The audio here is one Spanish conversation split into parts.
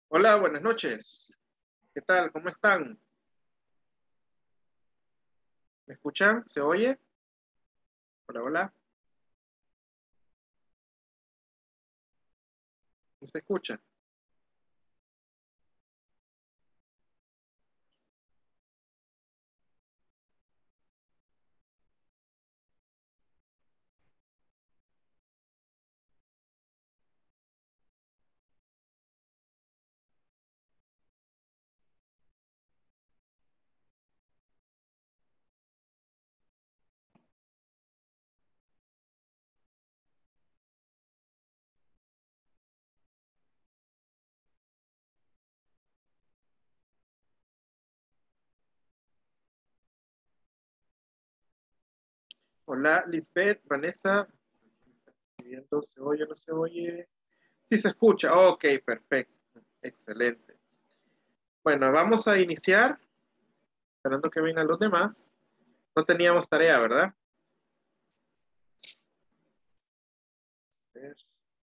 Hola, buenas noches. ¿Qué tal? ¿Cómo están? ¿Me escuchan? ¿Se oye? Hola, hola. ¿No se escucha? Hola, Lisbeth, Vanessa. Viendo, ¿se oye o no se oye? Sí, se escucha. Ok, perfecto. Excelente. Bueno, vamos a iniciar, esperando que vengan los demás. No teníamos tarea, ¿verdad? A ver.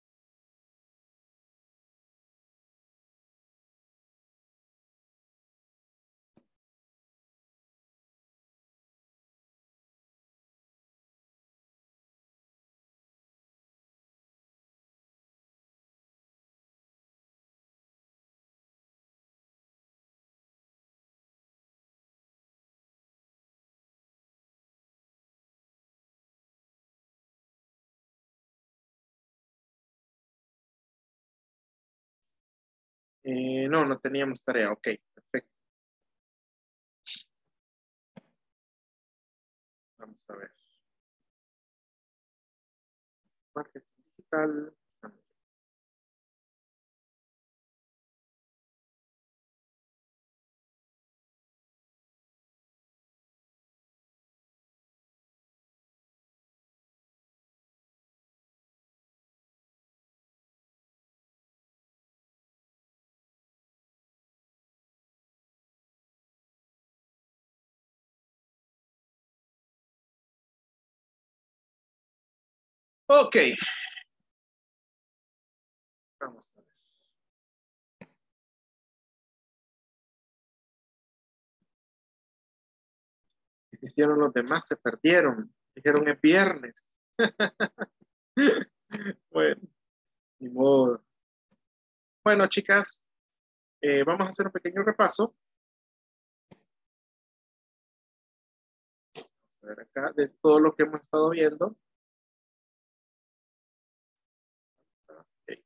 No, no teníamos tarea. Ok, perfecto. Vamos a ver. Marketing digital. Ok, vamos a ver. ¿Qué hicieron los demás? Se perdieron. Dijeron es viernes. Bueno, ni modo. Bueno, chicas, vamos a hacer un pequeño repaso. A ver acá, de todo lo que hemos estado viendo. Ok.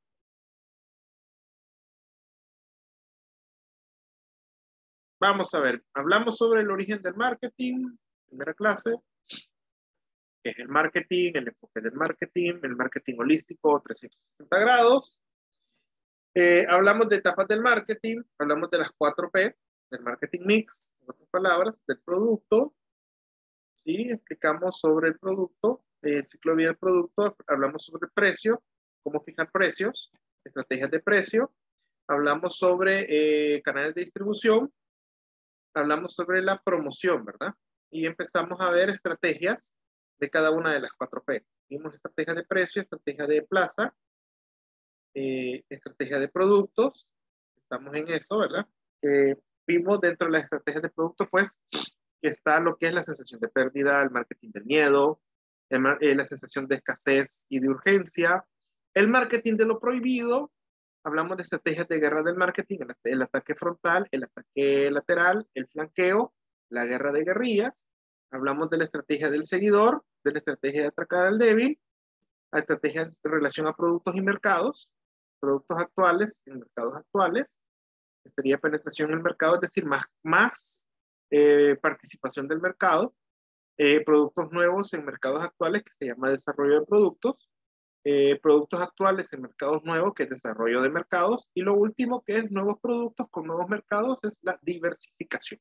Vamos a ver, hablamos sobre el origen del marketing, primera clase, que es el enfoque del marketing, el marketing holístico 360 grados. Hablamos de etapas del marketing, hablamos de las 4P, del marketing mix, en otras palabras, del producto. Sí, explicamos sobre el producto, el ciclo de vida del producto, hablamos sobre el precio, cómo fijar precios, estrategias de precio, hablamos sobre canales de distribución, hablamos sobre la promoción, ¿verdad? Y empezamos a ver estrategias de cada una de las 4P. Vimos estrategia de precio, estrategia de plaza, estrategia de productos, estamos en eso, ¿verdad? Eh, Vimos dentro de las estrategias de productos, pues, que está lo que es la sensación de pérdida, el marketing del miedo, la sensación de escasez y de urgencia, el marketing de lo prohibido, hablamos de estrategias de guerra del marketing, el ataque frontal, el ataque lateral, el flanqueo, la guerra de guerrillas, hablamos de la estrategia del seguidor, de la estrategia de atracar al débil, a estrategias en relación a productos y mercados, productos actuales en mercados actuales, sería penetración en el mercado, es decir, más participación del mercado, productos nuevos en mercados actuales, que se llama desarrollo de productos, productos actuales en mercados nuevos, que es desarrollo de mercados, y lo último, que es nuevos productos con nuevos mercados, es la diversificación.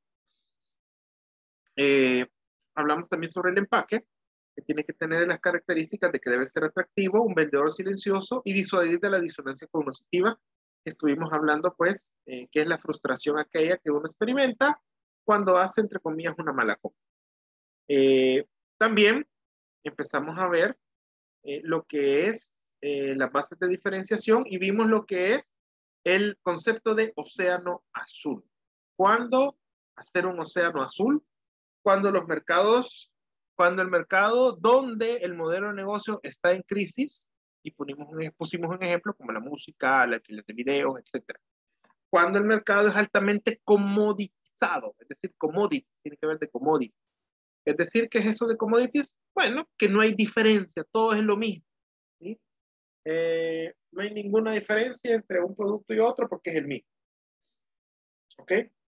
Eh, Hablamos también sobre el empaque, que tiene que tener las características de que debe ser atractivo, un vendedor silencioso y disuadir de la disonancia cognitiva. Estuvimos hablando, pues, que es la frustración aquella que uno experimenta cuando hace, entre comillas, una mala compra. Eh, También empezamos a ver lo que es las bases de diferenciación y vimos lo que es el concepto de océano azul. ¿Cuándo hacer un océano azul? Cuando los mercados, cuando el mercado donde el modelo de negocio está en crisis, y pusimos un ejemplo como la música, el alquiler de videos, etcétera. Cuando el mercado es altamente comoditizado, es decir, commodity, tiene que ver de commodity. Es decir, ¿qué es eso de commodities? Bueno, que no hay diferencia, todo es lo mismo. ¿Sí? No hay ninguna diferencia entre un producto y otro porque es el mismo. ¿Ok?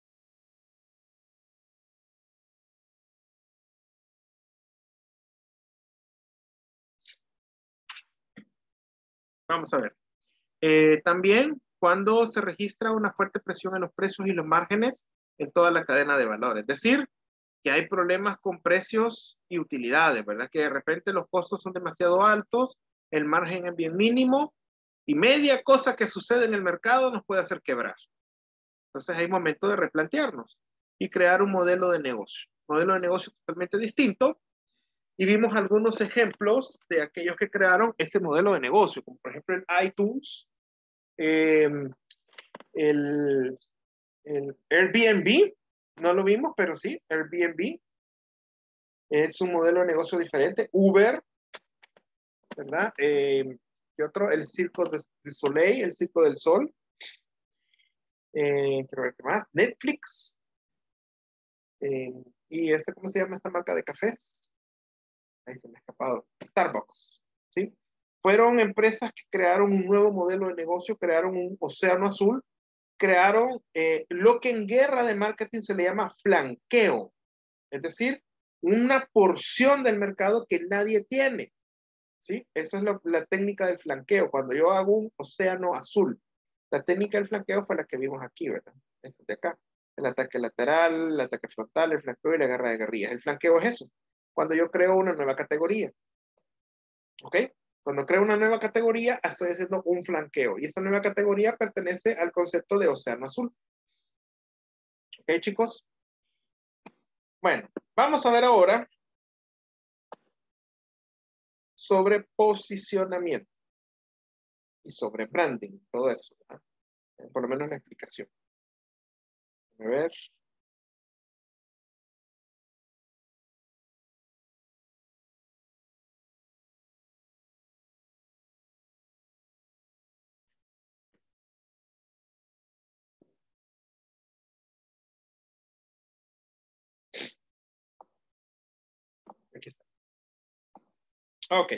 Vamos a ver. También cuando se registra una fuerte presión en los precios y los márgenes en toda la cadena de valor. Es decir, que hay problemas con precios y utilidades, ¿verdad? Que de repente los costos son demasiado altos, el margen es bien mínimo y media cosa que sucede en el mercado nos puede hacer quebrar. Entonces hay momento de replantearnos y crear un modelo de negocio. Modelo de negocio totalmente distinto. Y vimos algunos ejemplos de aquellos que crearon ese modelo de negocio, como por ejemplo el iTunes, eh, el, el Airbnb, no lo vimos, pero sí, Airbnb es un modelo de negocio diferente. Uber, ¿verdad? ¿Qué otro? El Circo du Soleil, el Circo del Sol. Quiero ver qué más. Netflix. Eh, y ¿cómo se llama esta marca de cafés? Ahí se me ha escapado. Starbucks, ¿sí? Fueron empresas que crearon un nuevo modelo de negocio, crearon un océano azul, crearon lo que en guerra de marketing se le llama flanqueo, es decir, una porción del mercado que nadie tiene, ¿sí? Eso es la técnica del flanqueo, cuando yo hago un océano azul. La técnica del flanqueo fue la que vimos aquí, ¿verdad? Esta de acá. El ataque lateral, el ataque frontal, el flanqueo y la guerra de guerrillas. El flanqueo es eso, cuando yo creo una nueva categoría, ¿ok? Cuando creo una nueva categoría, estoy haciendo un flanqueo. Y esta nueva categoría pertenece al concepto de océano azul. ¿Ok, chicos? Bueno, vamos a ver ahora sobre posicionamiento y sobre branding, todo eso, ¿verdad? Por lo menos la explicación. A ver. Aquí está. Ok,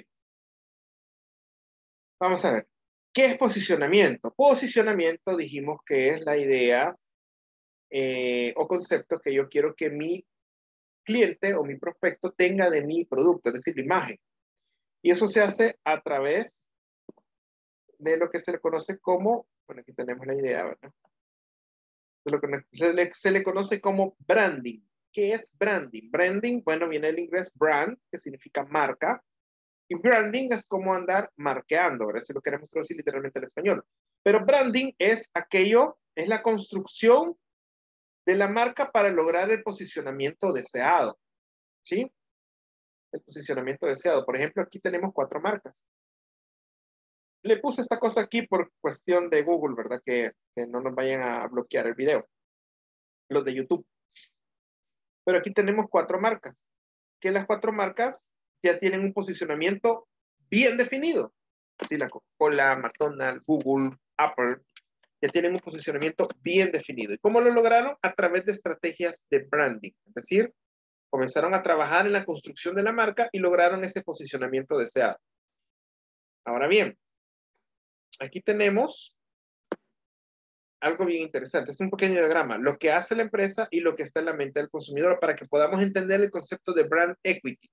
vamos a ver. ¿Qué es posicionamiento? Posicionamiento dijimos que es la idea o concepto que yo quiero que mi cliente o mi prospecto tenga de mi producto, es decir, la imagen. Y eso se hace a través de lo que se le conoce como, bueno, aquí tenemos la idea, ¿verdad? De lo que se le conoce como branding. ¿Qué es branding? Branding, bueno, viene del inglés brand, que significa marca, y branding es como andar marqueando, ¿verdad? Si lo queremos traducir literalmente al español. Pero branding es aquello, es la construcción de la marca para lograr el posicionamiento deseado, ¿sí? El posicionamiento deseado. Por ejemplo, aquí tenemos 4 marcas. Le puse esta cosa aquí por cuestión de Google, ¿verdad? Que no nos vayan a bloquear el video, los de YouTube. Pero aquí tenemos 4 marcas, que las 4 marcas ya tienen un posicionamiento bien definido. Así la Coca-Cola, McDonald's, Google, Apple, ya tienen un posicionamiento bien definido. ¿Y cómo lo lograron? A través de estrategias de branding. Es decir, comenzaron a trabajar en la construcción de la marca y lograron ese posicionamiento deseado. Ahora bien, aquí tenemos algo bien interesante. Es un pequeño diagrama, lo que hace la empresa y lo que está en la mente del consumidor para que podamos entender el concepto de brand equity.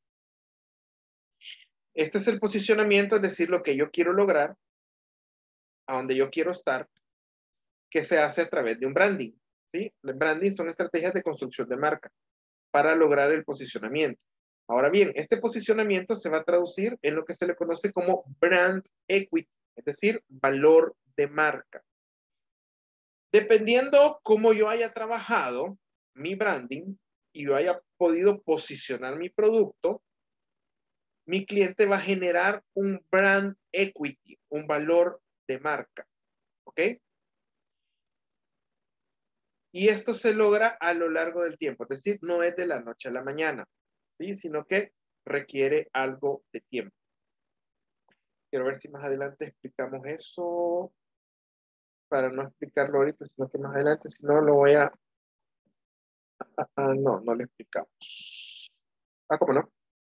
Este es el posicionamiento, es decir, lo que yo quiero lograr, a donde yo quiero estar, que se hace a través de un branding. ¿Sí? El branding son estrategias de construcción de marca para lograr el posicionamiento. Ahora bien, este posicionamiento se va a traducir en lo que se le conoce como brand equity, es decir, valor de marca. Dependiendo cómo yo haya trabajado mi branding y yo haya podido posicionar mi producto, mi cliente va a generar un brand equity, un valor de marca. ¿Ok? Y esto se logra a lo largo del tiempo, es decir, no es de la noche a la mañana, ¿sí? Sino que requiere algo de tiempo. Quiero ver si más adelante explicamos eso, para no explicarlo ahorita, sino que más adelante, si no, lo voy a... no, no lo explicamos. ¿Cómo no?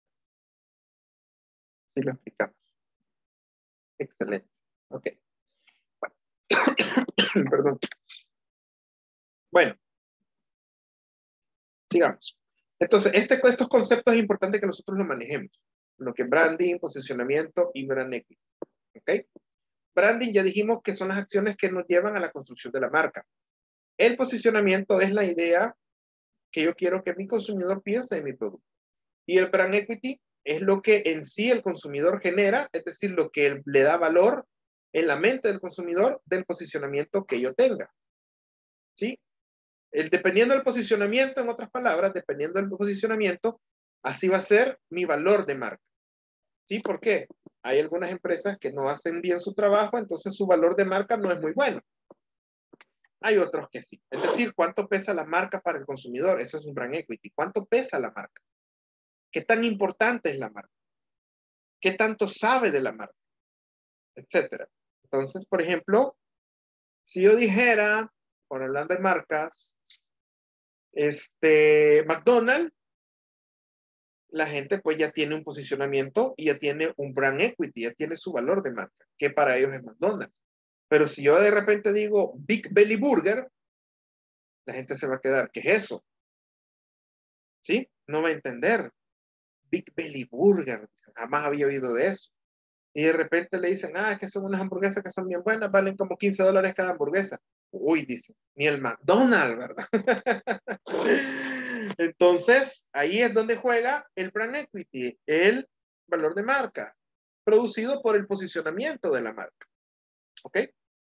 Sí lo explicamos. Excelente. Ok. Bueno. Perdón. Bueno, sigamos. Entonces, estos conceptos es importante que nosotros los manejemos. Lo que es branding, posicionamiento y brand equity. ¿Ok? Branding ya dijimos que son las acciones que nos llevan a la construcción de la marca. El posicionamiento es la idea que yo quiero que mi consumidor piense en mi producto. Y el brand equity es lo que en sí el consumidor genera, es decir, lo que le da valor en la mente del consumidor del posicionamiento que yo tenga. ¿Sí? Dependiendo del posicionamiento, en otras palabras, dependiendo del posicionamiento, así va a ser mi valor de marca. ¿Sí? ¿Por qué? Hay algunas empresas que no hacen bien su trabajo, entonces su valor de marca no es muy bueno. Hay otros que sí. Es decir, ¿cuánto pesa la marca para el consumidor? Eso es un brand equity. ¿Cuánto pesa la marca? ¿Qué tan importante es la marca? ¿Qué tanto sabe de la marca? Etcétera. Entonces, por ejemplo, si yo dijera, por hablando de marcas, McDonald's, la gente pues ya tiene un posicionamiento y ya tiene un brand equity, ya tiene su valor de marca, que para ellos es McDonald's. Pero si yo de repente digo Big Belly Burger, la gente se va a quedar, ¿qué es eso? ¿Sí? No va a entender. Big Belly Burger, jamás había oído de eso. Y de repente le dicen, que son unas hamburguesas que son bien buenas, valen como $15 cada hamburguesa. Uy, dice, ni el McDonald's, ¿verdad? Entonces, ahí es donde juega el brand equity, el valor de marca, producido por el posicionamiento de la marca. ¿Ok?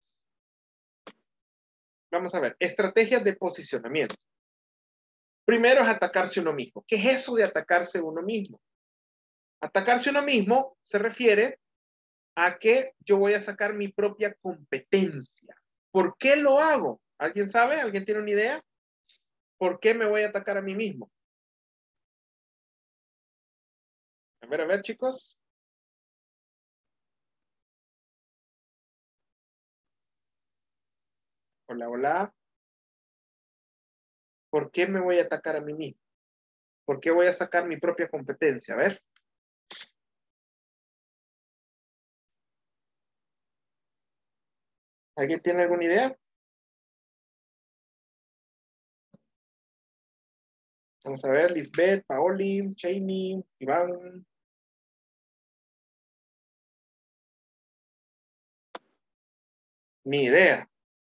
Vamos a ver, estrategias de posicionamiento. Primero es atacarse uno mismo. ¿Qué es eso de atacarse uno mismo? Atacarse uno mismo se refiere a que yo voy a sacar mi propia competencia. ¿Por qué lo hago? ¿Alguien sabe? ¿Alguien tiene una idea? ¿Por qué me voy a atacar a mí mismo? A ver, chicos. Hola, hola. ¿Por qué me voy a atacar a mí mismo? ¿Por qué voy a sacar mi propia competencia? A ver. ¿Alguien tiene alguna idea? Vamos a ver, Lisbeth, Paoli, Jamie, Iván. Ni idea.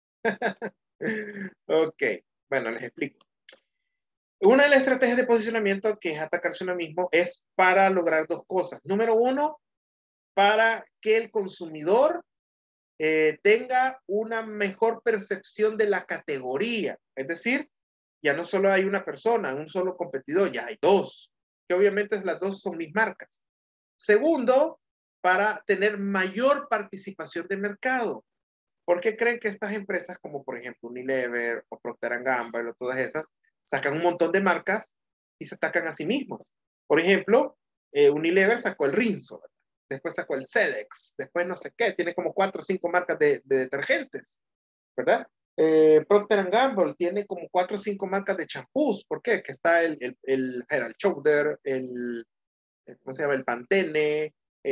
Ok, bueno, les explico. Una de las estrategias de posicionamiento que es atacarse uno mismo es para lograr dos cosas. Número uno, para que el consumidor tenga una mejor percepción de la categoría. Es decir, ya no solo hay una persona, un solo competidor, ya hay dos, que obviamente las dos son mis marcas. Segundo, para tener mayor participación de mercado. ¿Por qué creen que estas empresas, como por ejemplo Unilever o Procter & Gamble o todas esas, sacan un montón de marcas y se atacan a sí mismos? Por ejemplo, Unilever sacó el Rinso, ¿verdad? Después sacó el Sedex, después no sé qué, tiene como 4 o 5 marcas de detergentes, ¿verdad? Procter & Gamble tiene como 4 o 5 marcas de champús. ¿Por qué? Que está el Head and Shoulder, ¿cómo se llama? El Pantene,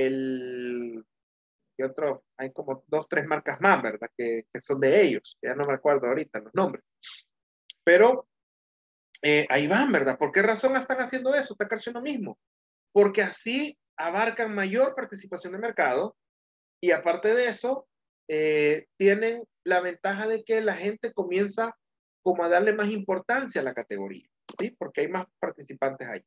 y otro, hay como 2, 3 marcas más, ¿verdad? Que son de ellos, ya no me acuerdo ahorita los nombres. Pero ahí van, ¿verdad? ¿Por qué razón están haciendo eso? Atacarse uno mismo. Porque así abarcan mayor participación de mercado y aparte de eso, tienen la ventaja de que la gente comienza como a darle más importancia a la categoría, ¿sí? Porque hay más participantes ahí.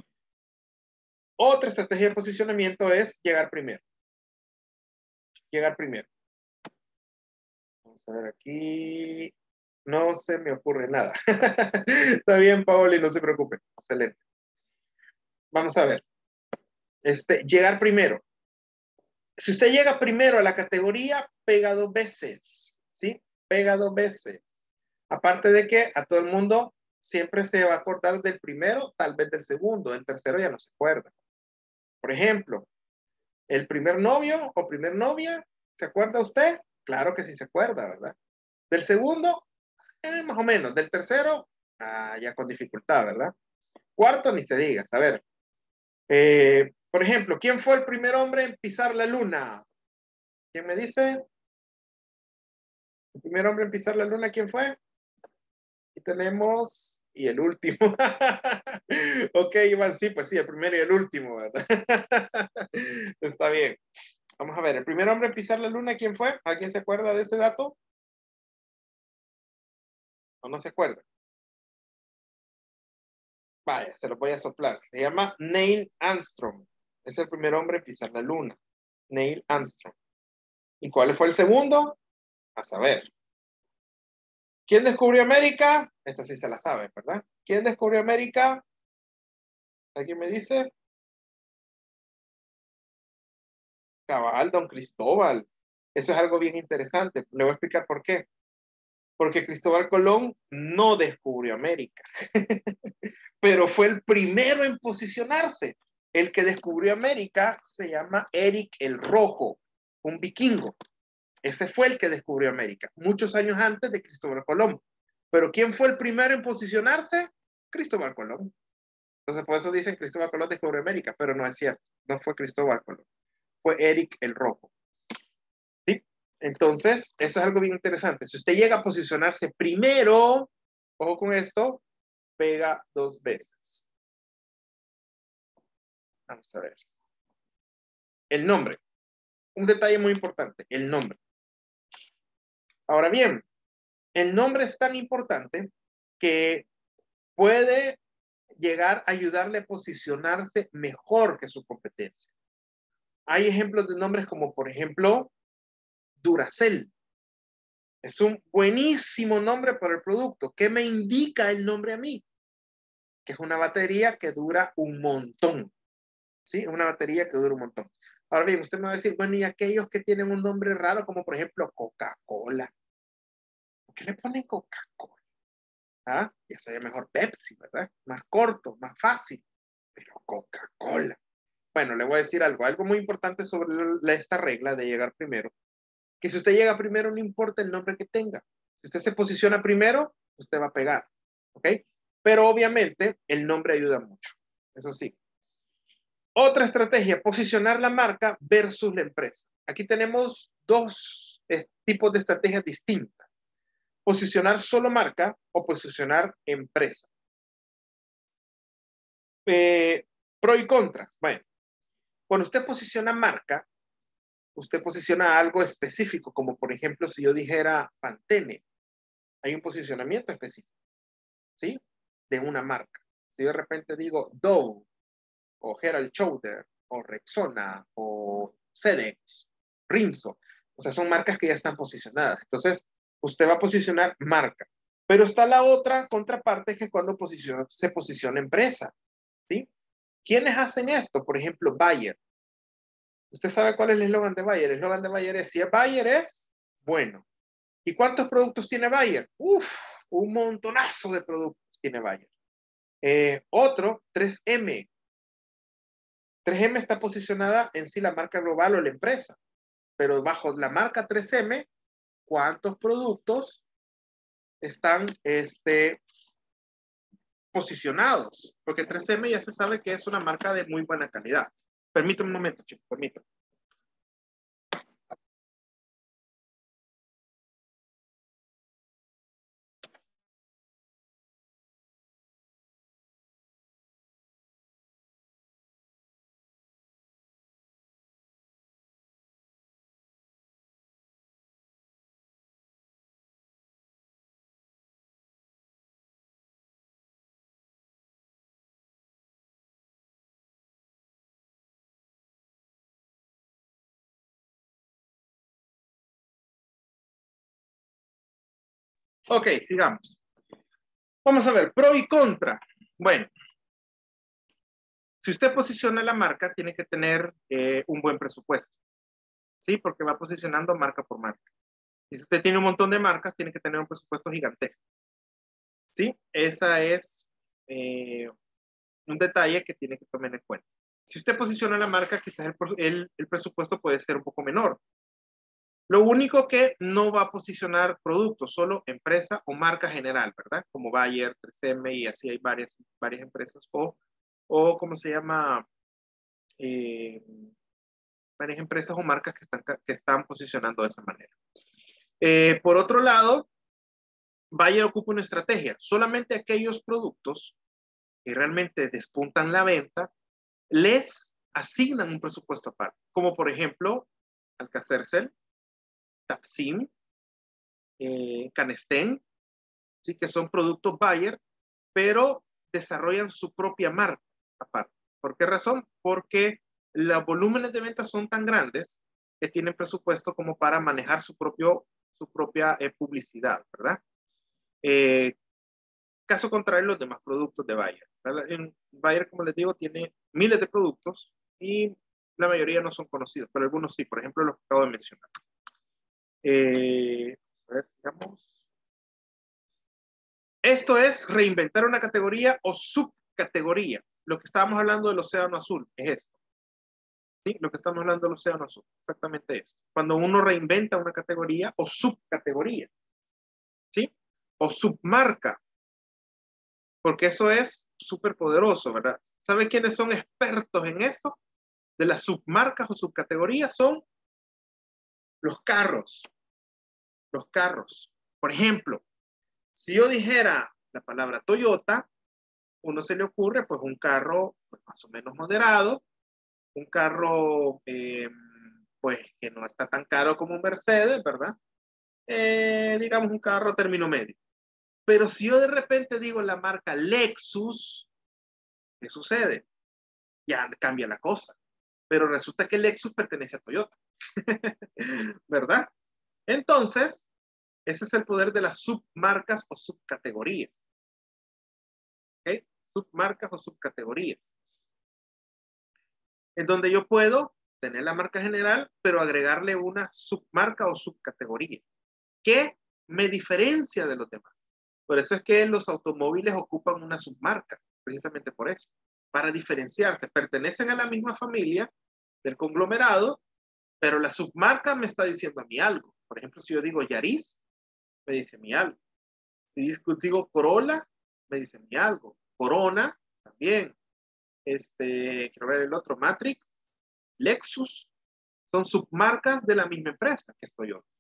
Otra estrategia de posicionamiento es llegar primero. Llegar primero. Vamos a ver aquí. No se me ocurre nada. Está bien, Paoli, no se preocupe. Excelente. Vamos a ver. Llegar primero. Si usted llega primero a la categoría, pega 2 veces. ¿Sí? Pega 2 veces. Aparte de que a todo el mundo siempre se va a acordar del primero, tal vez del segundo, del tercero ya no se acuerda. Por ejemplo, el primer novio o primer novia, ¿se acuerda usted? Claro que sí se acuerda, ¿verdad? Del segundo, más o menos. Del tercero, ya con dificultad, ¿verdad? Cuarto, ni se diga. A ver, por ejemplo, ¿quién fue el primer hombre en pisar la luna? ¿Quién me dice? El primer hombre en pisar la luna, ¿quién fue? Y tenemos, y el último. Ok, Iván, sí, pues sí, el primero y el último, ¿verdad? Está bien. Vamos a ver, el primer hombre en pisar la luna, ¿quién fue? ¿Alguien se acuerda de ese dato? ¿O no se acuerda? Vaya, se lo voy a soplar. Se llama Neil Armstrong. Es el primer hombre en pisar la luna. Neil Armstrong. ¿Y cuál fue el segundo? A saber. ¿Quién descubrió América? Esta sí se la sabe, ¿verdad? ¿Quién descubrió América? ¿Alguien me dice? Cabal, don Cristóbal. Eso es algo bien interesante. Le voy a explicar por qué. Porque Cristóbal Colón no descubrió América, pero fue el primero en posicionarse. El que descubrió América se llama Eric el Rojo, un vikingo. Ese fue el que descubrió América, muchos años antes de Cristóbal Colón. Pero ¿quién fue el primero en posicionarse? Cristóbal Colón. Entonces, por eso dicen Cristóbal Colón descubrió América, pero no es cierto. No fue Cristóbal Colón, fue Eric el Rojo. ¿Sí? Entonces, eso es algo bien interesante. Si usted llega a posicionarse primero, ojo con esto, pega 2 veces. Vamos a ver. El nombre. Un detalle muy importante, el nombre. Ahora bien, el nombre es tan importante que puede llegar a ayudarle a posicionarse mejor que su competencia. Hay ejemplos de nombres como, por ejemplo, Duracell. Es un buenísimo nombre para el producto. ¿Qué me indica el nombre a mí? Que es una batería que dura un montón. ¿Sí? Una batería que dura un montón. Ahora bien, usted me va a decir, bueno, y aquellos que tienen un nombre raro, como por ejemplo Coca-Cola. ¿Por qué le ponen Coca-Cola? ¿Ah? Ya sería mejor Pepsi, ¿verdad? Más corto, más fácil. Pero Coca-Cola. Bueno, le voy a decir algo muy importante sobre esta regla de llegar primero. Que si usted llega primero, no importa el nombre que tenga. Si usted se posiciona primero, usted va a pegar. ¿Ok? Pero obviamente el nombre ayuda mucho. Eso sí. Otra estrategia, posicionar la marca versus la empresa. Aquí tenemos dos tipos de estrategias distintas. Posicionar solo marca o posicionar empresa. Pro y contras. Bueno, cuando usted posiciona marca, usted posiciona algo específico, como por ejemplo si yo dijera Pantene, hay un posicionamiento específico, ¿sí? De una marca. Si yo de repente digo Dove, o Head and Shoulder, o Rexona, o Sedex, Rinso, o sea, son marcas que ya están posicionadas. Entonces, usted va a posicionar marca. Pero está la otra contraparte que cuando se posiciona empresa, ¿sí? ¿Quiénes hacen esto? Por ejemplo, Bayer. ¿Usted sabe cuál es el eslogan de Bayer? El eslogan de Bayer es, si es Bayer es bueno. ¿Y cuántos productos tiene Bayer? Uf, un montonazo de productos tiene Bayer. Otro, 3M. 3M está posicionada en sí la marca global o la empresa, pero bajo la marca 3M, ¿cuántos productos están posicionados? Porque 3M ya se sabe que es una marca de muy buena calidad. Permítame un momento, chicos, permítame. Ok, sigamos. Vamos a ver, pro y contra. Bueno, si usted posiciona la marca, tiene que tener un buen presupuesto, ¿sí? Porque va posicionando marca por marca. Y si usted tiene un montón de marcas, tiene que tener un presupuesto gigantesco. ¿Sí? Esa es eh, un detalle que tiene que tomar en cuenta. Si usted posiciona la marca, quizás el presupuesto puede ser un poco menor. Lo único que no va a posicionar productos, solo empresa o marca general, ¿verdad? Como Bayer, 3M y así hay varias empresas o ¿cómo se llama? Eh, varias empresas o marcas que están posicionando de esa manera. Por otro lado, Bayer ocupa una estrategia. Solamente aquellos productos que realmente despuntan la venta, les asignan un presupuesto aparte. Como por ejemplo, Alka-Seltzer, Tapsin, Canestén, ¿sí? Que son productos Bayer, pero desarrollan su propia marca aparte. ¿Por qué razón? Porque los volúmenes de ventas son tan grandes que tienen presupuesto como para manejar su propia publicidad, ¿verdad? Eh, Caso contrario, los demás productos de Bayer. En Bayer, como les digo, tiene miles de productos y la mayoría no son conocidos, pero algunos sí, por ejemplo, los que acabo de mencionar. A ver, sigamos. Esto es reinventar una categoría o subcategoría. Lo que estábamos hablando del océano azul es esto. ¿Sí? Lo que estamos hablando del océano azul, exactamente esto. Cuando uno reinventa una categoría o subcategoría, ¿sí? O submarca, porque eso es súper poderoso, ¿verdad? ¿Sabe quiénes son expertos en esto? De las submarcas o subcategorías son los carros. Los carros. Por ejemplo, si yo dijera la palabra Toyota, uno se le ocurre pues un carro pues, más o menos moderado, un carro pues que no está tan caro como un Mercedes, ¿verdad? Digamos un carro término medio. Pero si yo de repente digo la marca Lexus, ¿qué sucede? Ya cambia la cosa. Pero resulta que Lexus pertenece a Toyota, ¿verdad? Entonces, ese es el poder de las submarcas o subcategorías. ¿Ok? Submarcas o subcategorías. En donde yo puedo tener la marca general, pero agregarle una submarca o subcategoría que me diferencia de los demás. Por eso es que los automóviles ocupan una submarca, precisamente por eso, para diferenciarse. Pertenecen a la misma familia del conglomerado, pero la submarca me está diciendo a mí algo. Por ejemplo, si yo digo Yaris, me dice a mí algo. Si digo Corolla, me dice a mí algo. Corona, también. Quiero ver el otro, Matrix, Lexus, son submarcas de la misma empresa que estoy yo.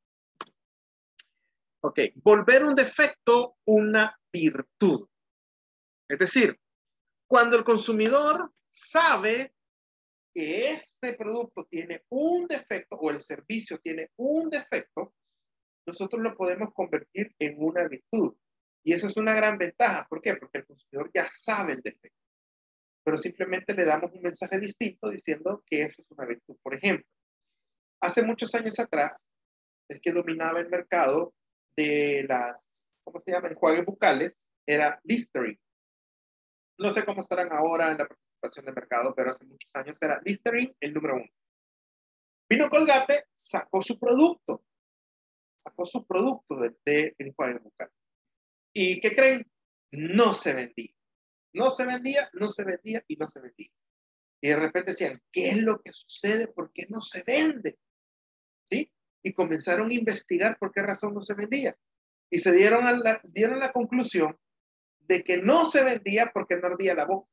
Ok, volver un defecto una virtud. Es decir, cuando el consumidor sabe que este producto tiene un defecto o el servicio tiene un defecto, nosotros lo podemos convertir en una virtud. Y eso es una gran ventaja. ¿Por qué? Porque el consumidor ya sabe el defecto, pero simplemente le damos un mensaje distinto diciendo que eso es una virtud. Por ejemplo, hace muchos años atrás, el que dominaba el mercado de las, ¿cómo se llama? Enjuagues bucales, era Listerine. No sé cómo estarán ahora en la participación de mercado, pero hace muchos años era Listerine el número uno. Vino Colgate, sacó su producto de enjuague bucal. ¿Y qué creen? No se vendía. No se vendía, no se vendía y no se vendía. Y de repente decían, ¿qué es lo que sucede? ¿Por qué no se vende? ¿Sí? Y comenzaron a investigar por qué razón no se vendía. Y se dieron la conclusión de que no se vendía porque no ardía la boca.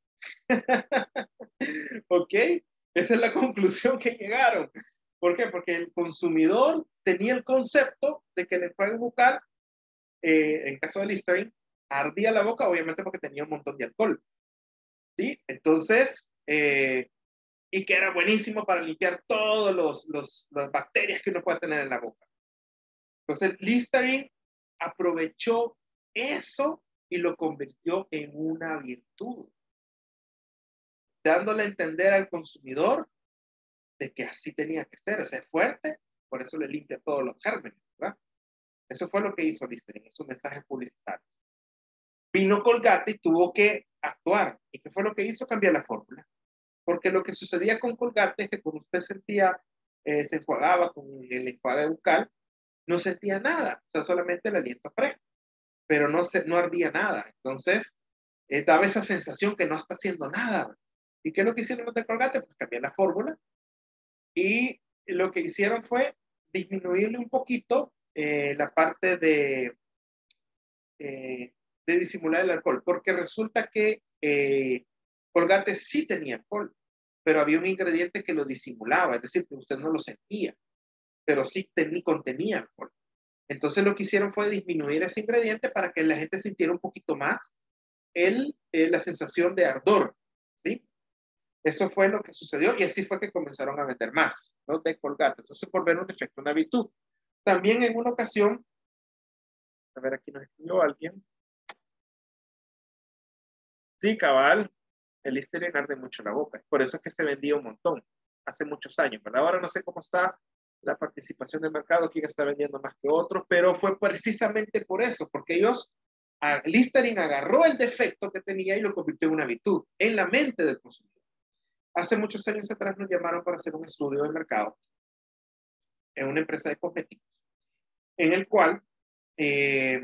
¿Ok? Esa es la conclusión que llegaron. ¿Por qué? Porque el consumidor tenía el concepto de que el enjuague bucal, en caso de Listerine, ardía la boca, obviamente porque tenía un montón de alcohol. ¿Sí? Entonces, y que era buenísimo para limpiar todas las bacterias que uno puede tener en la boca. Entonces, Listerine aprovechó eso y lo convirtió en una virtud, dándole a entender al consumidor de que así tenía que ser, o sea, es fuerte, por eso le limpia todos los gérmenes, ¿verdad? Eso fue lo que hizo Listerine, es un mensaje publicitario. Vino Colgate y tuvo que actuar. ¿Y qué fue lo que hizo? Cambiar la fórmula. Porque lo que sucedía con Colgate es que cuando usted sentía, se enjuagaba con el enjuague bucal, no sentía nada, o sea, solamente el aliento fresco. pero no ardía nada. Entonces, daba esa sensación que no está haciendo nada. ¿Y qué es lo que hicieron los de Colgate? Pues cambiar la fórmula y lo que hicieron fue disminuirle un poquito la parte de disimular el alcohol, porque resulta que Colgate sí tenía alcohol, pero había un ingrediente que lo disimulaba, es decir, que usted no lo sentía, pero sí contenía alcohol. Entonces lo que hicieron fue disminuir ese ingrediente para que la gente sintiera un poquito más la sensación de ardor, ¿sí? Eso fue lo que sucedió y así fue que comenzaron a vender más, ¿no? De Colgate. Entonces, por ver un defecto, una virtud. También en una ocasión, a ver, aquí nos escribió alguien. Sí, cabal, el Listerine arde mucho la boca. Por eso es que se vendía un montón, hace muchos años, ¿verdad? Ahora no sé cómo está la participación del mercado, quién está vendiendo más que otro, pero fue precisamente por eso, porque Listerine agarró el defecto que tenía y lo convirtió en una virtud, en la mente del consumidor. Hace muchos años atrás nos llamaron para hacer un estudio de mercado en una empresa de cosméticos, en el cual eh,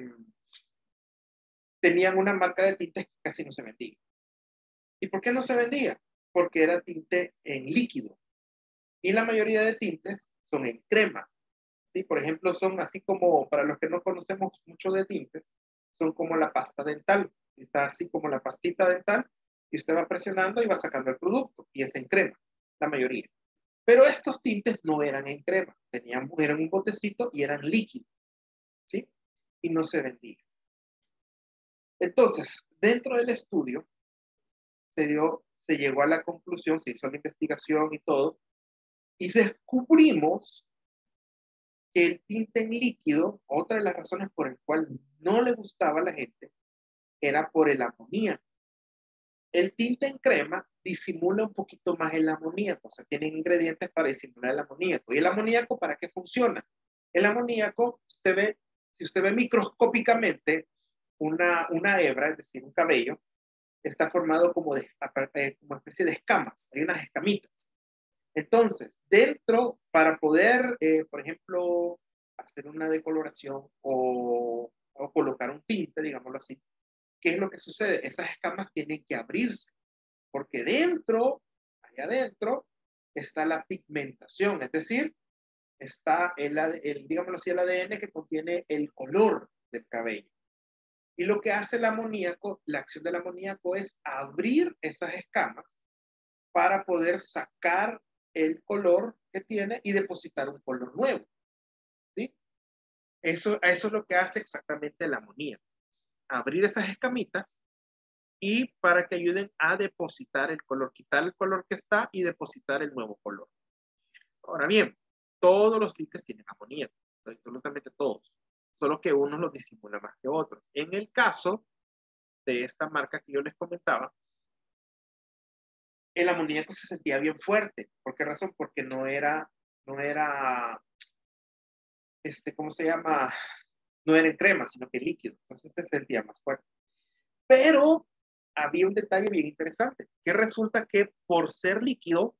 tenían una marca de tintes que casi no se vendía. ¿Y por qué no se vendía? Porque era tinte en líquido. Y la mayoría de tintes son en crema. ¿Sí? Por ejemplo, son así como, para los que no conocemos mucho de tintes, son como la pasta dental. Está así como la pastita dental y usted va presionando y va sacando el producto. Y es en crema, la mayoría. Pero estos tintes no eran en crema. Eran un botecito y eran líquidos. ¿Sí? Y no se vendían. Entonces, dentro del estudio, se llegó a la conclusión, se hizo la investigación y todo, y descubrimos que el tinte en líquido, otra de las razones por el cual no le gustaba a la gente, era por el amoníaco. El tinte en crema disimula un poquito más el amoníaco, o sea, tiene ingredientes para disimular el amoníaco. ¿Y el amoníaco para qué funciona? El amoníaco, si usted ve microscópicamente una hebra, es decir, un cabello, está formado como una especie de escamas, hay unas escamitas. Entonces, para poder, por ejemplo, hacer una decoloración o colocar un tinte, digámoslo así, ¿qué es lo que sucede? Esas escamas tienen que abrirse, porque allá adentro, está la pigmentación, es decir, está digámoslo así, el ADN que contiene el color del cabello. Y lo que hace el amoníaco, la acción del amoníaco es abrir esas escamas para poder sacar el color que tiene y depositar un color nuevo. ¿Sí? Eso es lo que hace exactamente el amoníaco. Abrir esas escamitas y para que ayuden a depositar el color, quitar el color que está y depositar el nuevo color. Ahora bien, todos los tintes tienen amoníaco, absolutamente todos, solo que unos los disimula más que otros. En el caso de esta marca que yo les comentaba, el amoníaco se sentía bien fuerte. ¿Por qué razón? Porque no era, ¿cómo se llama? No era en crema, sino que líquido. Entonces se sentía más fuerte. Pero había un detalle bien interesante, que resulta que por ser líquido,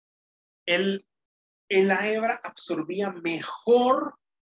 la hebra absorbía mejor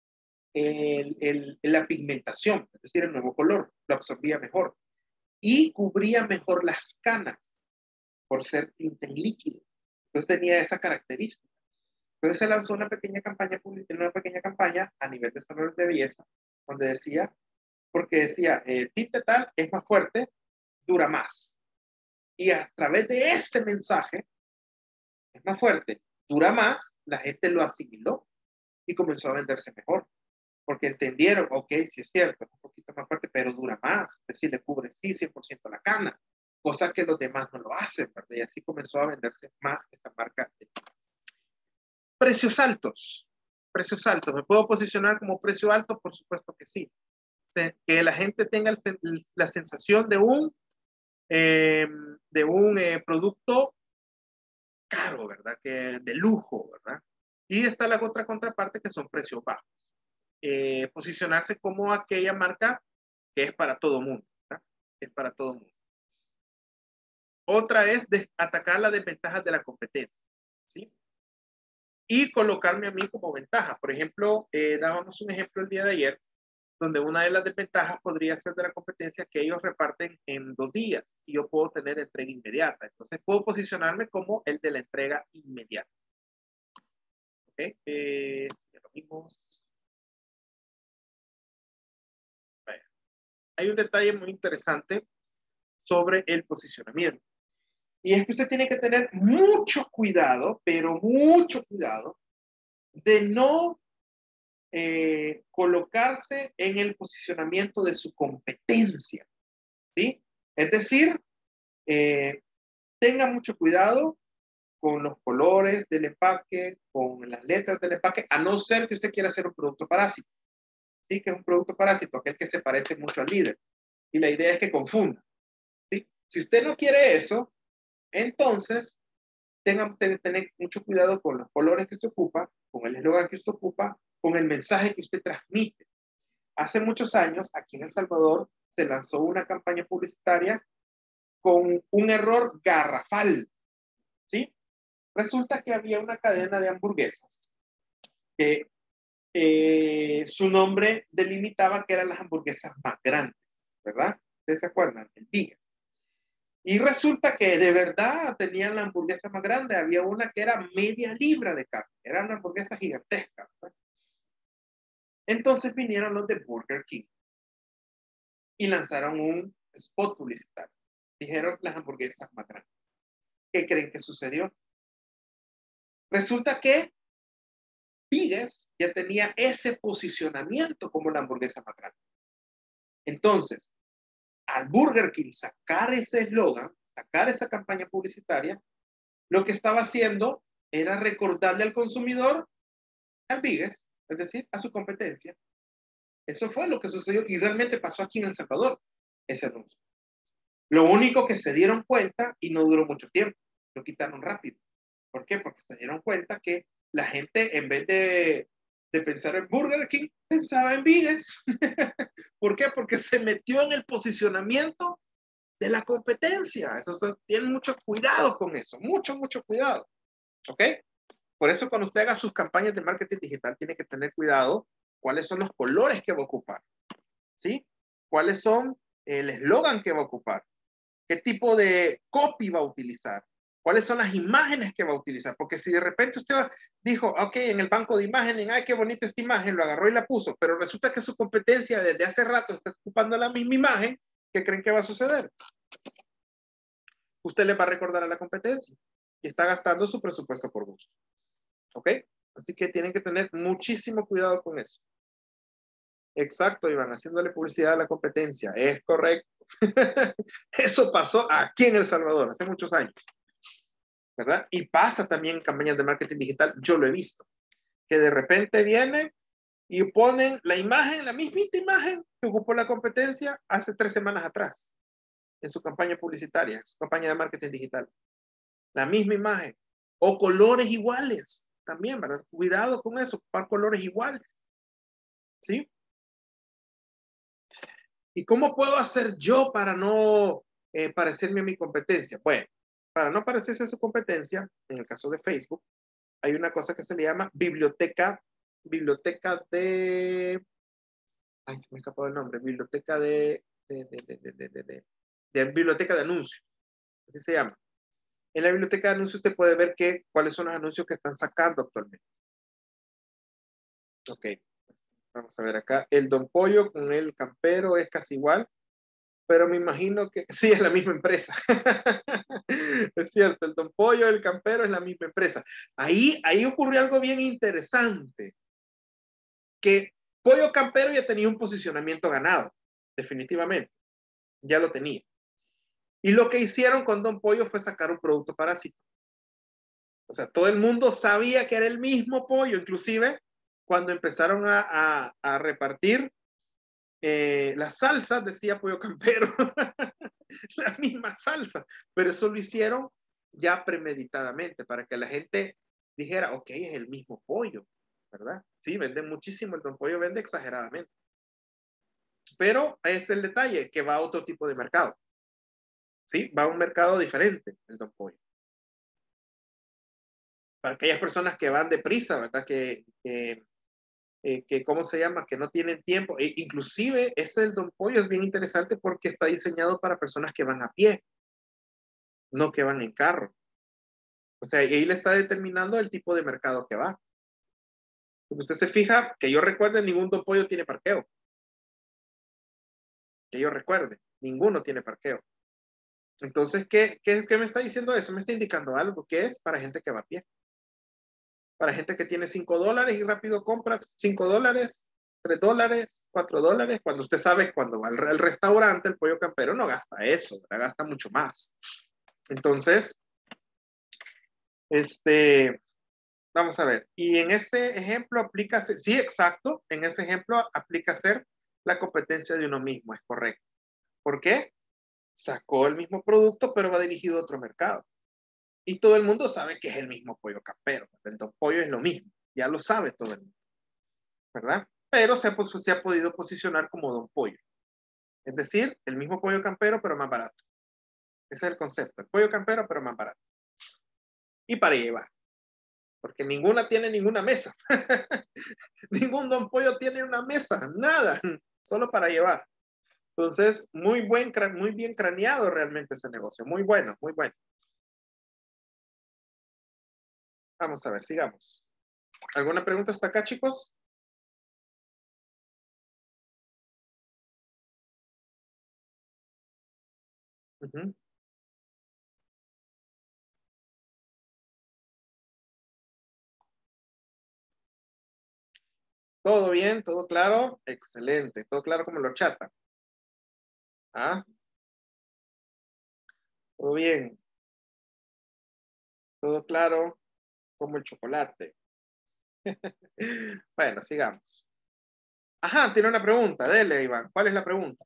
la pigmentación, es decir, el nuevo color, lo absorbía mejor y cubría mejor las canas por ser tinte líquido. Entonces tenía esa característica. Entonces se lanzó una pequeña campaña publicitaria, una pequeña campaña a nivel de salones de belleza, donde decía, el tinte tal es más fuerte, dura más. Y a través de ese mensaje, es más fuerte, dura más, la gente lo asimiló y comenzó a venderse mejor. Porque entendieron, ok, sí es cierto, es un poquito más fuerte, pero dura más. Es decir, le cubre sí 100% la cana, cosa que los demás no lo hacen, ¿verdad? Y así comenzó a venderse más esta marca. Precios altos. Precios altos. ¿Me puedo posicionar como precio alto? Por supuesto que sí. Que la gente tenga la sensación de un producto caro, ¿verdad? De lujo, ¿verdad? Y está la otra contraparte que son precios bajos. Posicionarse como aquella marca que es para todo mundo, ¿verdad? Es para todo mundo. Otra es atacar las desventajas de la competencia, ¿sí? Y colocarme a mí como ventaja. Por ejemplo, dábamos un ejemplo el día de ayer, donde una de las desventajas podría ser de la competencia que ellos reparten en 2 días y yo puedo tener entrega inmediata. Entonces puedo posicionarme como el de la entrega inmediata. ¿Ok? Ya lo vimos. Vaya. Hay un detalle muy interesante sobre el posicionamiento. Y es que usted tiene que tener mucho cuidado, pero mucho cuidado, de no colocarse en el posicionamiento de su competencia. ¿Sí? Es decir, tenga mucho cuidado con los colores del empaque, con las letras del empaque, a no ser que usted quiera hacer un producto parásito. ¿Sí? Que es un producto parásito, aquel que se parece mucho al líder. Y la idea es que confunda. ¿Sí? Si usted no quiere eso, entonces tenga tener mucho cuidado con los colores que usted ocupa, con el eslogan que usted ocupa, con el mensaje que usted transmite. Hace muchos años, aquí en El Salvador, se lanzó una campaña publicitaria con un error garrafal. ¿Sí? Resulta que había una cadena de hamburguesas que su nombre delimitaba que eran las hamburguesas más grandes, ¿verdad? ¿Ustedes se acuerdan? El Biggest. Y resulta que de verdad tenían la hamburguesa más grande. Había una que era media libra de carne. Era una hamburguesa gigantesca, ¿verdad? Entonces vinieron los de Burger King y lanzaron un spot publicitario. Dijeron las hamburguesas más grandes. ¿Qué creen que sucedió? Resulta que Biggest ya tenía ese posicionamiento como la hamburguesa más grande. Entonces, al Burger King sacar ese eslogan, sacar esa campaña publicitaria, lo que estaba haciendo era recordarle al consumidor al Biggest, es decir, a su competencia. Eso fue lo que sucedió y realmente pasó aquí en El Salvador, ese anuncio. Lo único que se dieron cuenta, y no duró mucho tiempo, lo quitaron rápido. ¿Por qué? Porque se dieron cuenta que la gente, en vez de pensar en Burger King, pensaba en Biggest. ¿Por qué? Porque se metió en el posicionamiento de la competencia. Eso, tienen mucho cuidado con eso, mucho, mucho cuidado. ¿Ok? Por eso cuando usted haga sus campañas de marketing digital, tiene que tener cuidado cuáles son los colores que va a ocupar. ¿Sí? ¿Cuáles son el eslogan que va a ocupar? ¿Qué tipo de copy va a utilizar? ¿Cuáles son las imágenes que va a utilizar? Porque si de repente usted dijo, ok, en el banco de imágenes, ay, qué bonita esta imagen, lo agarró y la puso, pero resulta que su competencia desde hace rato está ocupando la misma imagen, ¿qué creen que va a suceder? Usted le va a recordar a la competencia y está gastando su presupuesto por gusto. ¿Ok? Así que tienen que tener muchísimo cuidado con eso. Exacto, Iván, haciéndole publicidad a la competencia. Es correcto. Eso pasó aquí en El Salvador hace muchos años, ¿verdad? Y pasa también en campañas de marketing digital, yo lo he visto, que de repente vienen y ponen la imagen, la mismita imagen que ocupó la competencia hace 3 semanas atrás, en su campaña publicitaria, en su campaña de marketing digital. La misma imagen. O colores iguales también, ¿verdad? Cuidado con eso, ocupar colores iguales. ¿Sí? ¿Y cómo puedo hacer yo para no parecerme a mi competencia? Bueno, para no parecerse a su competencia, en el caso de Facebook, hay una cosa que se le llama biblioteca de, ay, se me escapó el nombre, biblioteca de biblioteca de anuncios, así se llama. En la biblioteca de anuncios usted puede ver cuáles son los anuncios que están sacando actualmente. Ok, vamos a ver acá. El Don Pollo con el Campero es casi igual, pero me imagino que sí, es la misma empresa. Es cierto, el Don Pollo, el Campero es la misma empresa. Ahí ocurrió algo bien interesante, que Pollo Campero ya tenía un posicionamiento ganado, definitivamente, ya lo tenía. Y lo que hicieron con Don Pollo fue sacar un producto parásito. O sea, todo el mundo sabía que era el mismo pollo, inclusive cuando empezaron a repartir las salsas, decía Pollo Campero, la misma salsa, pero eso lo hicieron ya premeditadamente para que la gente dijera, ok, es el mismo pollo, ¿verdad? Sí, vende muchísimo, el Don Pollo vende exageradamente. Pero es el detalle, que va a otro tipo de mercado. ¿Sí? Va a un mercado diferente, el Don Pollo. Para aquellas personas que van deprisa, ¿verdad? Que que, ¿cómo se llama? Que no tienen tiempo. Inclusive, ese del Don Pollo es bien interesante porque está diseñado para personas que van a pie, no que van en carro. O sea, ahí le está determinando el tipo de mercado que va. Usted se fija, que yo recuerde, ningún Don Pollo tiene parqueo. Que yo recuerde, ninguno tiene parqueo. Entonces, ¿qué me está diciendo eso? Me está indicando algo que es para gente que va a pie. Para gente que tiene $5 y rápido compra $5, $3, $4, cuando usted sabe, cuando va al restaurante, el pollo campero no gasta eso, ¿verdad? Gasta mucho más. Entonces, vamos a ver, y en ese ejemplo aplica, sí, exacto, en ese ejemplo aplica ser la competencia de uno mismo, es correcto. ¿Por qué? Sacó el mismo producto, pero va dirigido a otro mercado. Y todo el mundo sabe que es el mismo pollo campero. El Don Pollo es lo mismo, ya lo sabe todo el mundo, ¿verdad? Pero se ha podido posicionar como Don Pollo. Es decir, el mismo pollo campero, pero más barato. Ese es el concepto, el pollo campero, pero más barato. Y para llevar, porque ninguna tiene ninguna mesa. Ningún Don Pollo tiene una mesa, nada, solo para llevar. Entonces, muy bien craneado realmente ese negocio, muy bueno, muy bueno. Vamos a ver, sigamos. ¿Alguna pregunta hasta acá, chicos? Uh-huh. ¿Todo bien? ¿Todo claro? Excelente. ¿Todo claro como lo chata? ¿Ah? ¿Todo bien? ¿Todo claro como el chocolate? Bueno, sigamos. Ajá, tiene una pregunta. Dele, Iván. ¿Cuál es la pregunta?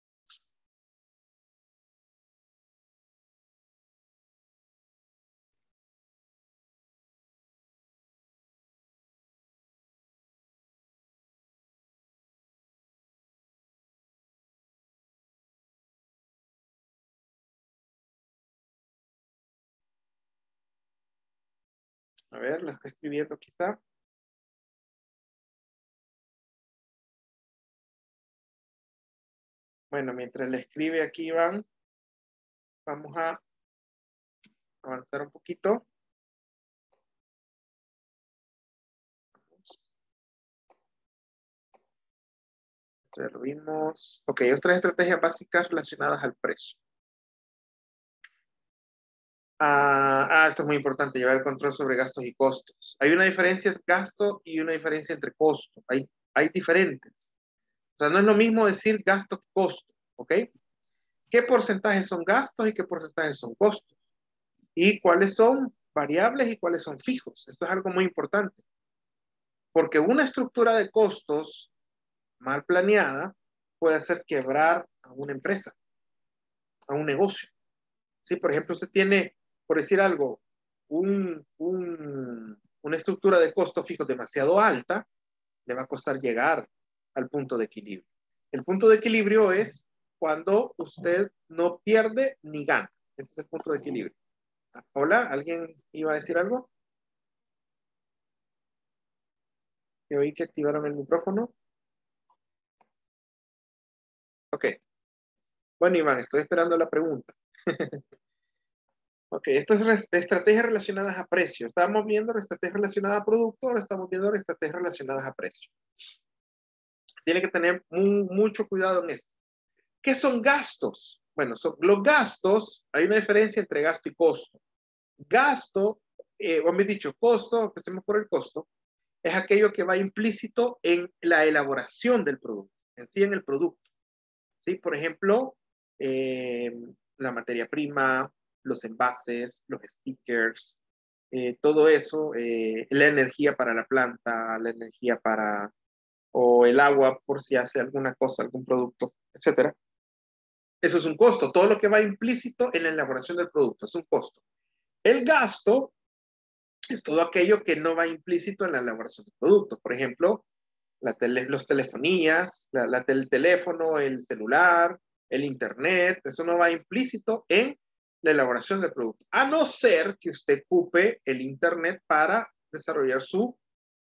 A ver, la está escribiendo quizá. Bueno, mientras le escribe aquí, Iván, vamos a avanzar un poquito. Ya lo vimos. Ok, otras estrategias básicas relacionadas al precio. Esto es muy importante, llevar el control sobre gastos y costos. Hay una diferencia entre gasto y una diferencia entre costo. Hay diferentes. O sea, no es lo mismo decir gasto que costo, ¿ok? ¿Qué porcentajes son gastos y qué porcentajes son costos? ¿Y cuáles son variables y cuáles son fijos? Esto es algo muy importante, porque una estructura de costos mal planeada puede hacer quebrar a una empresa, a un negocio. ¿Sí? Por ejemplo, usted tiene, por decir algo, una estructura de costos fijos demasiado alta, le va a costar llegar al punto de equilibrio. El punto de equilibrio es cuando usted no pierde ni gana. Ese es el punto de equilibrio. Hola, ¿alguien iba a decir algo? Que oí que activaron el micrófono. Ok. Bueno, Iván, estoy esperando la pregunta. Ok, esto es estrategias relacionadas a precio. Estábamos viendo estrategias relacionadas a producto, ahora estamos viendo estrategias relacionadas a precio. Tiene que tener mucho cuidado en esto. ¿Qué son gastos? Bueno, los gastos, hay una diferencia entre gasto y costo. Gasto, o me he dicho, costo, empecemos por el costo, es aquello que va implícito en la elaboración del producto, en sí en el producto. ¿Sí? Por ejemplo, eh, la materia prima, los envases, los stickers, todo eso, la energía para la planta, la energía para, o el agua por si hace alguna cosa, algún producto, etcétera. Eso es un costo. Todo lo que va implícito en la elaboración del producto es un costo. El gasto es todo aquello que no va implícito en la elaboración del producto. Por ejemplo, los telefonías, el teléfono, el celular, el internet, eso no va implícito en la elaboración del producto. A no ser que usted ocupe el internet para desarrollar su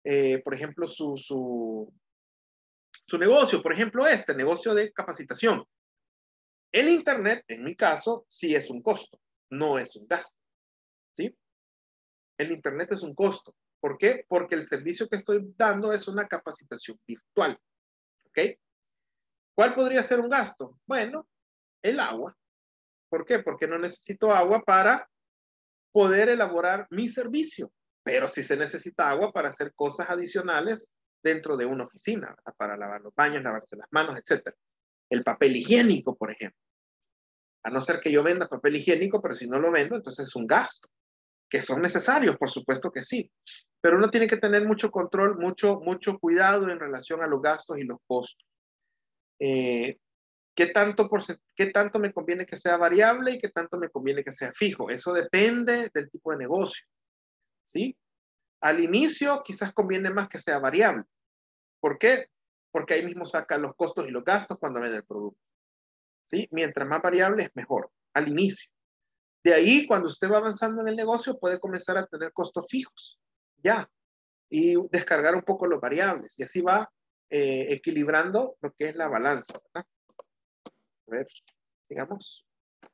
por ejemplo, su negocio, por ejemplo, este negocio de capacitación. El Internet, en mi caso, sí es un costo, no es un gasto, ¿sí? El Internet es un costo. ¿Por qué? Porque el servicio que estoy dando es una capacitación virtual, ¿ok? ¿Cuál podría ser un gasto? Bueno, el agua. ¿Por qué? Porque no necesito agua para poder elaborar mi servicio, pero sí se necesita agua para hacer cosas adicionales dentro de una oficina, ¿verdad? Para lavar los baños, lavarse las manos, etc. El papel higiénico, por ejemplo. A no ser que yo venda papel higiénico, pero si no lo vendo, entonces es un gasto. Que son necesarios, por supuesto que sí. Pero uno tiene que tener mucho control, mucho cuidado en relación a los gastos y los costos. Eh, ¿Qué tanto me conviene que sea variable y qué tanto me conviene que sea fijo? Eso depende del tipo de negocio, ¿sí? Al inicio quizás conviene más que sea variable. ¿Por qué? Porque ahí mismo saca los costos y los gastos cuando vende el producto, ¿sí? Mientras más variable es mejor, al inicio. De ahí, cuando usted va avanzando en el negocio, puede comenzar a tener costos fijos, ya, y descargar un poco los variables, y así va equilibrando lo que es la balanza, ¿verdad? A ver, sigamos.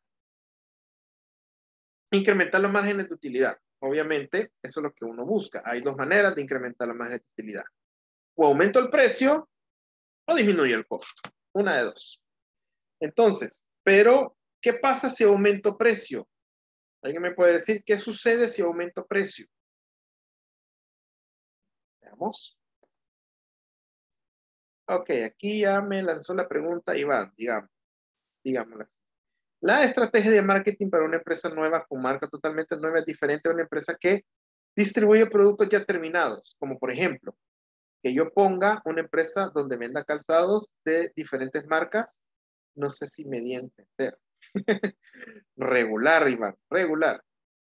Incrementar los márgenes de utilidad. Obviamente, eso es lo que uno busca. Hay dos maneras de incrementar los márgenes de utilidad. O aumento el precio o disminuye el costo. Una de dos. Entonces, pero, ¿qué pasa si aumento precio? ¿Alguien me puede decir qué sucede si aumento precio? Veamos. Ok, aquí ya me lanzó la pregunta Iván, digámosla así. La estrategia de marketing para una empresa nueva con marca totalmente nueva es diferente a una empresa que distribuye productos ya terminados, como por ejemplo, que yo ponga una empresa donde venda calzados de diferentes marcas, no sé si me di a entender. Regular, Iván, regular,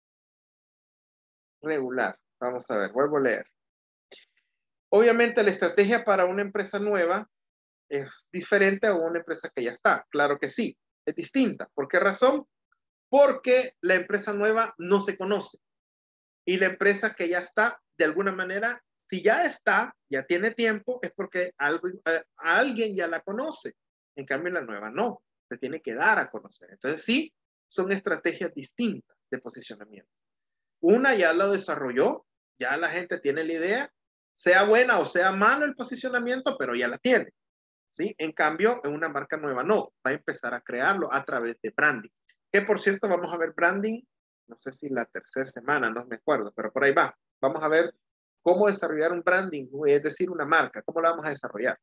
regular. Vamos a ver, vuelvo a leer. Obviamente la estrategia para una empresa nueva es diferente a una empresa que ya está. Claro que sí, es distinta. ¿Por qué razón? Porque la empresa nueva no se conoce y la empresa que ya está, de alguna manera, si ya está, ya tiene tiempo, es porque alguien ya la conoce. En cambio, la nueva no, se tiene que dar a conocer. Entonces, sí, son estrategias distintas de posicionamiento. Una ya lo desarrolló, ya la gente tiene la idea, sea buena o sea malo el posicionamiento, pero ya la tiene. ¿Sí? En cambio, en una marca nueva no, va a empezar a crearlo a través de branding. Que por cierto, vamos a ver branding, no sé si la tercera semana, no me acuerdo, pero por ahí va. Vamos a ver cómo desarrollar un branding, es decir, una marca, cómo la vamos a desarrollar.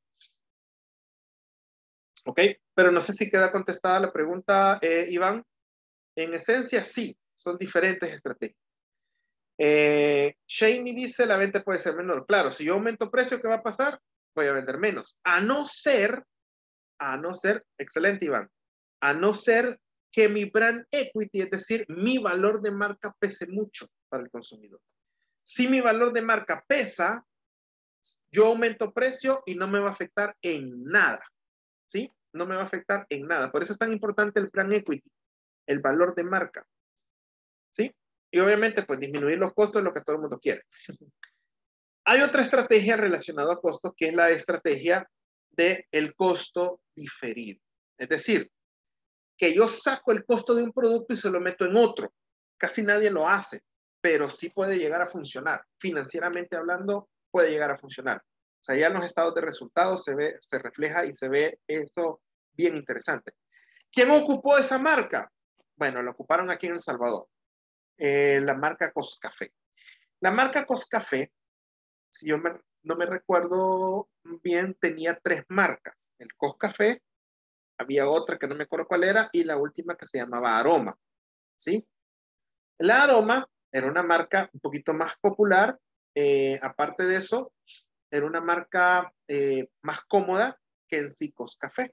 ¿Ok? Pero no sé si queda contestada la pregunta, Iván. En esencia, sí, son diferentes estrategias. Shamey dice, la venta puede ser menor. Claro, si yo aumento precio, ¿qué va a pasar? Voy a vender menos. A no ser, excelente Iván, a no ser que mi brand equity, es decir, mi valor de marca pese mucho para el consumidor. Si mi valor de marca pesa, yo aumento precio y no me va a afectar en nada, ¿sí? No me va a afectar en nada. Por eso es tan importante el brand equity, el valor de marca, ¿sí? Y obviamente, pues disminuir los costos es lo que todo el mundo quiere. Hay otra estrategia relacionada a costos, que es la estrategia del costo diferido. Es decir, que yo saco el costo de un producto y se lo meto en otro. Casi nadie lo hace, pero sí puede llegar a funcionar. Financieramente hablando, puede llegar a funcionar. O sea, ya en los estados de resultados se refleja y se ve eso bien interesante. ¿Quién ocupó esa marca? Bueno, la ocuparon aquí en El Salvador. La marca Coscafé. La marca Coscafé, si yo no me recuerdo bien, tenía tres marcas. El Coscafé, había otra que no me acuerdo cuál era, y la última que se llamaba Aroma, ¿sí? La Aroma era una marca un poquito más popular, aparte de eso, era una marca más cómoda que en sí Coscafé.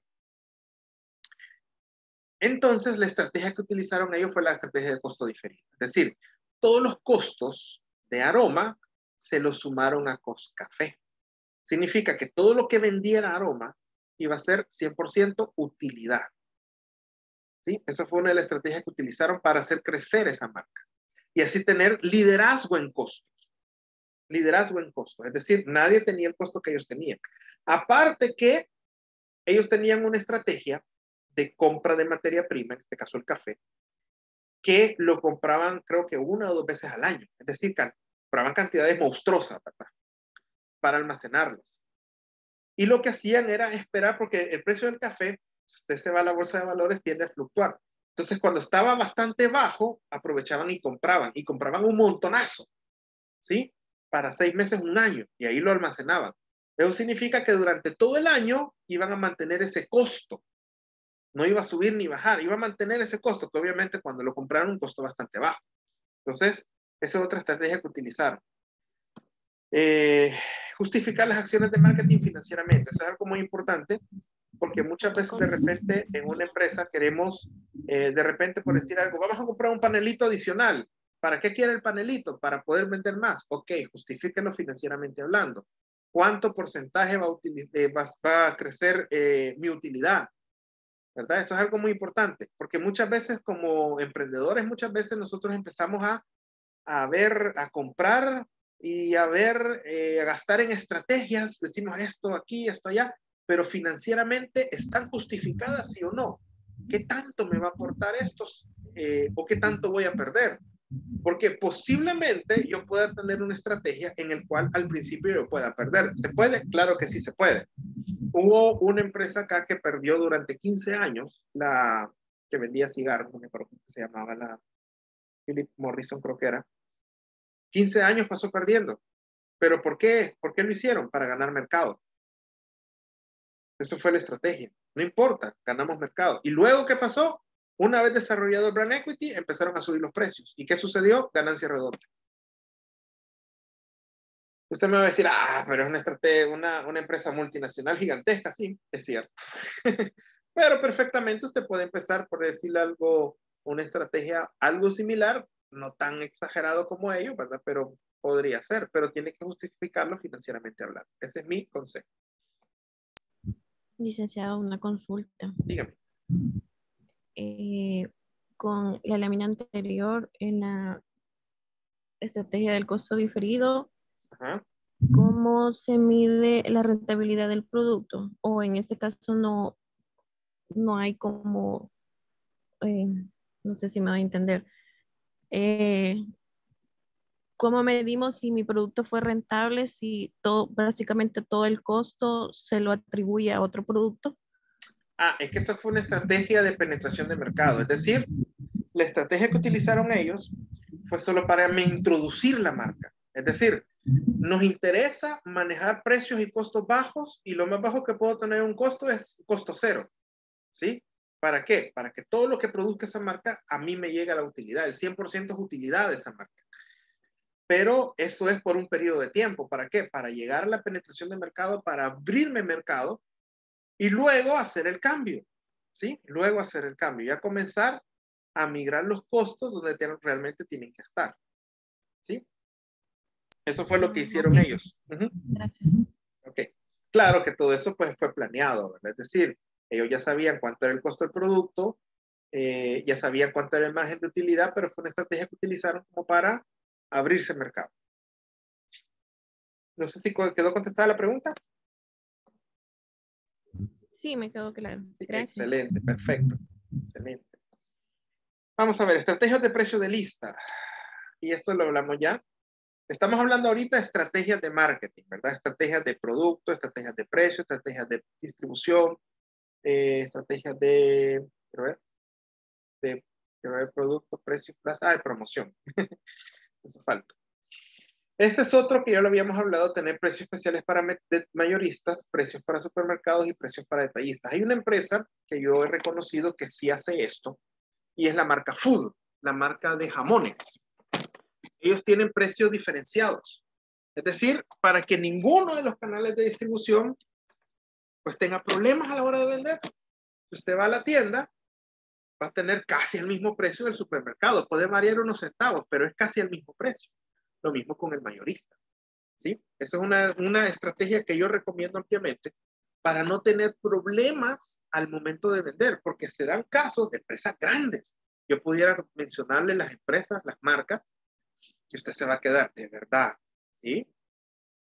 Entonces, la estrategia que utilizaron ellos fue la estrategia de costo diferido. Es decir, todos los costos de Aroma se los sumaron a Coscafé. Significa que todo lo que vendiera Aroma iba a ser 100% utilidad. ¿Sí? Esa fue una de las estrategias que utilizaron para hacer crecer esa marca y así tener liderazgo en costos. liderazgo en costo. Es decir, nadie tenía el costo que ellos tenían. Aparte que ellos tenían una estrategia de compra de materia prima, en este caso el café, que lo compraban creo que 1 o 2 veces al año. Es decir, compraban cantidades monstruosas, ¿verdad? Para almacenarlas. Y lo que hacían era esperar, porque el precio del café, si usted se va a la bolsa de valores, tiende a fluctuar. Entonces, cuando estaba bastante bajo, aprovechaban y compraban un montonazo, ¿sí? Para 6 meses, un año, y ahí lo almacenaban. Eso significa que durante todo el año iban a mantener ese costo. No iba a subir ni bajar, iba a mantener ese costo, que obviamente cuando lo compraron un costo bastante bajo. Entonces, esa es otra estrategia que utilizaron. Justificar las acciones de marketing financieramente. Eso es algo muy importante porque muchas veces de repente en una empresa queremos, de repente por decir algo, vamos a comprar un panelito adicional. ¿Para qué quiere el panelito? Para poder vender más. Ok, justifíquenlo financieramente hablando. ¿Cuánto porcentaje va a crecer mi utilidad? ¿Verdad? Eso es algo muy importante porque muchas veces como emprendedores, muchas veces nosotros empezamos a ver, a comprar y a ver, a gastar en estrategias, decimos esto aquí, esto allá, pero financieramente están justificadas, sí o no. ¿Qué tanto me va a aportar estos o qué tanto voy a perder? Porque posiblemente yo pueda tener una estrategia en el cual al principio yo pueda perder. ¿Se puede? Claro que sí se puede. Hubo una empresa acá que perdió durante 15 años, la que vendía cigarros, no me acuerdo cómo se llamaba, la Philip Morrison creo que era. 15 años pasó perdiendo. ¿Pero por qué? ¿Por qué lo hicieron? Para ganar mercado. Eso fue la estrategia. No importa, ganamos mercado. ¿Y luego qué pasó? Una vez desarrollado el brand equity, empezaron a subir los precios. ¿Y qué sucedió? Ganancia redonda. Usted me va a decir, pero es una estrategia, una empresa multinacional gigantesca. Sí, es cierto. Pero perfectamente usted puede empezar por decirle algo, una estrategia algo similar, no tan exagerado como ellos, ¿verdad? Pero podría ser, pero tiene que justificarlo financieramente hablando. Ese es mi consejo. Licenciado, una consulta. Dígame. Eh, con la lámina anterior, en la estrategia del costo diferido, Ajá. ¿cómo se mide la rentabilidad del producto? O en este caso no hay como, eh, no sé si me va a entender. Eh, ¿Cómo medimos si mi producto fue rentable, si todo, básicamente todo el costo se lo atribuye a otro producto? Es que eso fue una estrategia de penetración de mercado. Es decir, la estrategia que utilizaron ellos fue solo para introducir la marca. Es decir, nos interesa manejar precios y costos bajos y lo más bajo que puedo tener un costo es costo cero. ¿Sí? ¿Para qué? Para que todo lo que produzca esa marca a mí me llegue a la utilidad. El 100% es utilidad de esa marca. Pero eso es por un periodo de tiempo. ¿Para qué? Para llegar a la penetración de mercado, para abrirme mercado y luego hacer el cambio. ¿Sí? Luego hacer el cambio. Ya comenzar a migrar los costos donde realmente tienen que estar. ¿Sí? Eso fue lo que Ok, hicieron ellos. gracias. Ok. Claro que todo eso pues fue planeado, ¿verdad? Es decir, ellos ya sabían cuánto era el costo del producto, ya sabían cuánto era el margen de utilidad, pero fue una estrategia que utilizaron como para abrirse el mercado. No sé si quedó contestada la pregunta. Sí, me quedó claro. Sí, Gracias. excelente, perfecto. Excelente. Vamos a ver, estrategias de precio de lista. Y esto lo hablamos ya. Estamos hablando ahorita de estrategias de marketing, ¿verdad? Estrategias de producto, estrategias de precio, estrategias de distribución, estrategias quiero ver, quiero ver producto, precio, plaza, de promoción. Eso falta. Este es otro que ya lo habíamos hablado, tener precios especiales para mayoristas, precios para supermercados y precios para detallistas. Hay una empresa que yo he reconocido que sí hace esto y es la marca Food, la marca de jamones. Ellos tienen precios diferenciados. Es decir, para que ninguno de los canales de distribución pues tenga problemas a la hora de vender. Si usted va a la tienda, va a tener casi el mismo precio del supermercado. Puede variar unos centavos, pero es casi el mismo precio. Lo mismo con el mayorista. ¿Sí? Esa es una estrategia que yo recomiendo ampliamente para no tener problemas al momento de vender, porque se dan casos de empresas grandes. Yo pudiera mencionarle las empresas, las marcas, que usted se va a quedar de verdad. ¿Sí?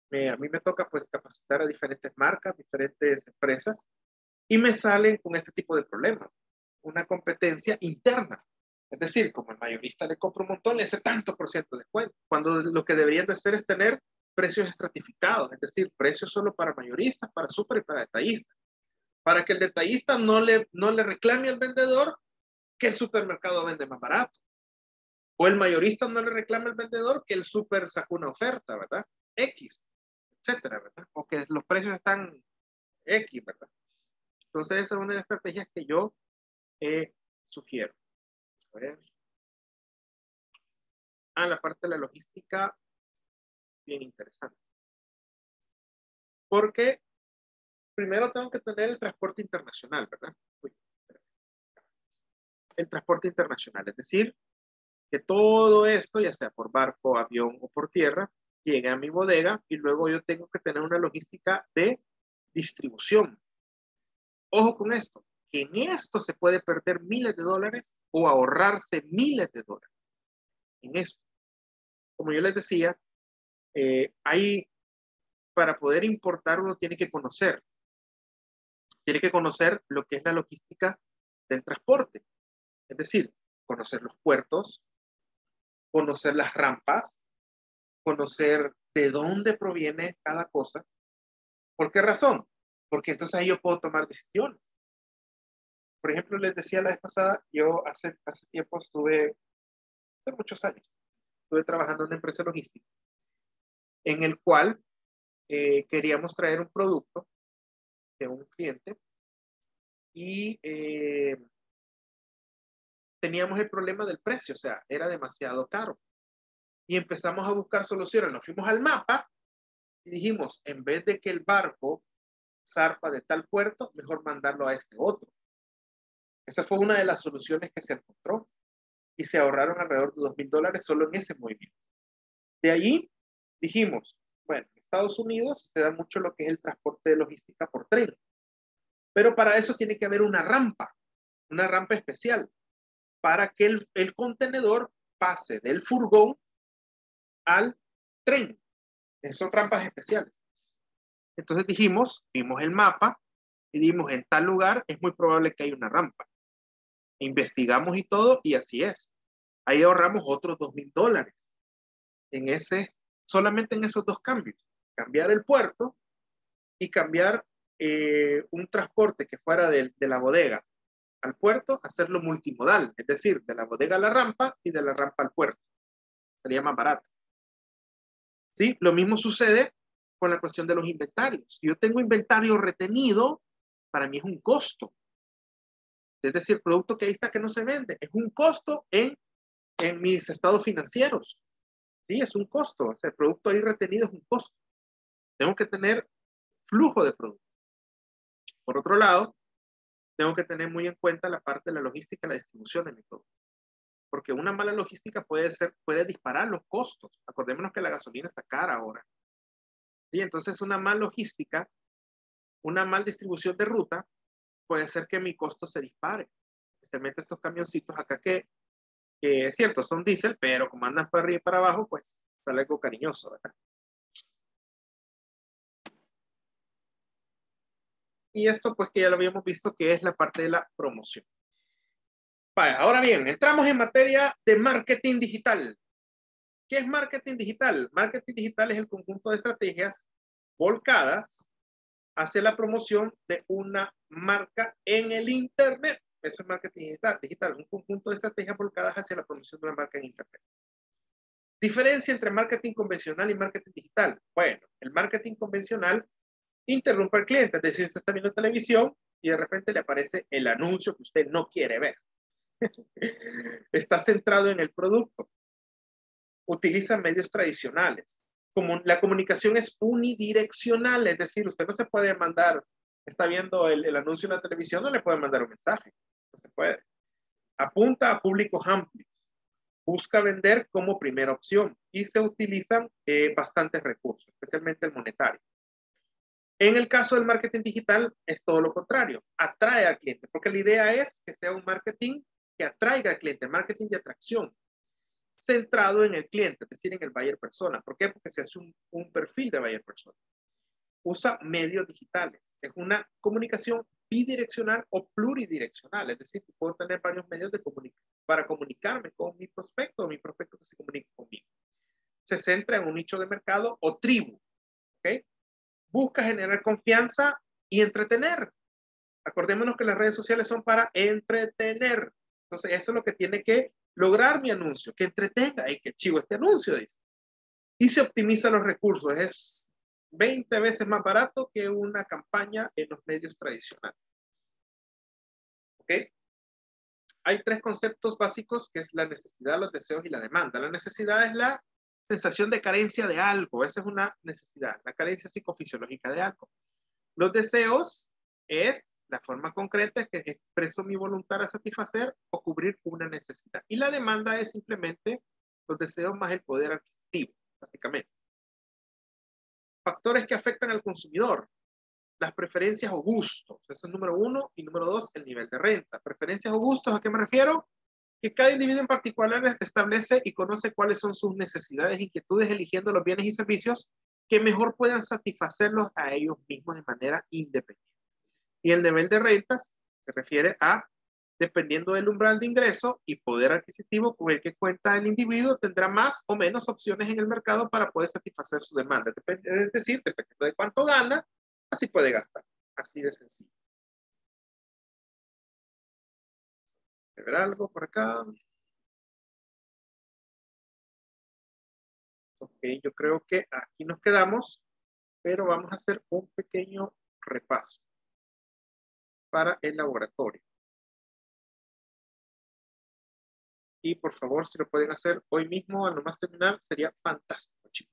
A mí me toca pues capacitar a diferentes marcas, diferentes empresas, y me salen con este tipo de problemas. Una competencia interna. Es decir, como el mayorista le compra un montón, le hace tanto por ciento de descuento, cuando lo que deberían de hacer es tener precios estratificados, es decir, precios solo para mayoristas, para súper y para detallistas, para que el detallista no le reclame al vendedor que el supermercado vende más barato, o el mayorista no le reclame al vendedor que el súper sacó una oferta, ¿verdad? X, etcétera, ¿verdad? O que los precios están X, ¿verdad? Entonces esa es una de las estrategias que yo sugiero. A ver. La parte de la logística, bien interesante. Porque primero tengo que tener el transporte internacional, ¿verdad? El transporte internacional, es decir, que todo esto, ya sea por barco, avión o por tierra, llegue a mi bodega y luego yo tengo que tener una logística de distribución. Ojo con esto, que en esto se puede perder miles de dólares o ahorrarse miles de dólares. En esto. Como yo les decía, para poder importar uno tiene que conocer lo que es la logística del transporte. Es decir, conocer los puertos, conocer las rampas, conocer de dónde proviene cada cosa. ¿Por qué razón? Porque entonces ahí yo puedo tomar decisiones. Por ejemplo, les decía la vez pasada, yo hace tiempo hace muchos años, estuve trabajando en una empresa logística en el cual queríamos traer un producto de un cliente y teníamos el problema del precio, o sea, era demasiado caro. Y empezamos a buscar soluciones. Nos fuimos al mapa y dijimos, en vez de que el barco zarpa de tal puerto, mejor mandarlo a este otro. Esa fue una de las soluciones que se encontró y se ahorraron alrededor de $2,000 solo en ese movimiento. De allí dijimos, bueno, en Estados Unidos se da mucho lo que es el transporte de logística por tren, pero para eso tiene que haber una rampa especial para que el contenedor pase del furgón al tren. Son rampas especiales. Entonces vimos el mapa y dijimos, en tal lugar es muy probable que haya una rampa. Investigamos y todo, y así es. Ahí ahorramos otros $2,000 solamente en esos dos cambios. Cambiar el puerto y cambiar un transporte que fuera de la bodega al puerto, hacerlo multimodal, es decir, de la bodega a la rampa y de la rampa al puerto. Sería más barato. ¿Sí? Lo mismo sucede con la cuestión de los inventarios. Si yo tengo inventario retenido, para mí es un costo. Es decir, el producto que ahí está que no se vende, es un costo en mis estados financieros. Sí, es un costo. O sea, el producto ahí retenido es un costo. Tengo que tener flujo de producto. Por otro lado, tengo que tener muy en cuenta la parte de la logística y la distribución de mi producto. Porque una mala logística puede disparar los costos. Acordémonos que la gasolina está cara ahora. Sí, entonces una mala logística, una mala distribución de ruta, puede hacer que mi costo se dispare. Especialmente estos camioncitos acá que es cierto, son diésel, pero como andan para arriba y para abajo, pues sale algo cariñoso, ¿verdad? Y esto pues que ya lo habíamos visto que es la parte de la promoción. Vale, ahora bien, entramos en materia de marketing digital. ¿Qué es marketing digital? Marketing digital es el conjunto de estrategias volcadas hacia la promoción de una marca en el Internet. Eso es marketing digital, un conjunto de estrategias volcadas hacia la promoción de una marca en Internet. Diferencia entre marketing convencional y marketing digital. Bueno, el marketing convencional interrumpe al cliente, es decir, usted está viendo televisión y de repente le aparece el anuncio que usted no quiere ver. Está centrado en el producto. Utiliza medios tradicionales. Como la comunicación es unidireccional, es decir, usted no se puede mandar, está viendo el anuncio en la televisión, no le puede mandar un mensaje. No se puede. Apunta a públicos amplios. Busca vender como primera opción y se utilizan bastantes recursos, especialmente el monetario. En el caso del marketing digital es todo lo contrario, atrae al cliente, porque la idea es que sea un marketing que atraiga al cliente, marketing de atracción. centrado en el cliente, es decir, en el buyer persona. ¿Por qué? Porque se hace un perfil de buyer persona. Usa medios digitales. Es una comunicación bidireccional o pluridireccional, es decir, puedo tener varios medios para comunicarme con mi prospecto o mi prospecto que se comunique conmigo. Se centra en un nicho de mercado o tribu, ¿ok? Busca generar confianza y entretener. Acordémonos que las redes sociales son para entretener. Entonces, eso es lo que tiene que lograr mi anuncio, que entretenga. ¡Ay, qué chivo este anuncio! Dice. Y se optimiza los recursos. Es 20 veces más barato que una campaña en los medios tradicionales. ¿Ok? Hay 3 conceptos básicos, que es la necesidad, los deseos y la demanda. La necesidad es la sensación de carencia de algo. Esa es una necesidad, la carencia psicofisiológica de algo. Los deseos es la forma concreta que expreso mi voluntad a satisfacer o cubrir una necesidad. Y la demanda es simplemente los deseos más el poder adquisitivo, básicamente. Factores que afectan al consumidor. Las preferencias o gustos. Eso es número 1. Y número 2, el nivel de renta. Preferencias o gustos, ¿a qué me refiero? Que cada individuo en particular establece y conoce cuáles son sus necesidades e inquietudes, eligiendo los bienes y servicios que mejor puedan satisfacerlos a ellos mismos de manera independiente. Y el nivel de rentas se refiere a, dependiendo del umbral de ingreso y poder adquisitivo con el que cuenta el individuo, tendrá más o menos opciones en el mercado para poder satisfacer su demanda. Es decir, dependiendo de cuánto gana, así puede gastar. Así de sencillo. ¿Voy a ver algo por acá? Ok, yo creo que aquí nos quedamos, pero vamos a hacer un pequeño repaso para el laboratorio. Y por favor, si lo pueden hacer hoy mismo, al nomás terminar, sería fantástico, chicos.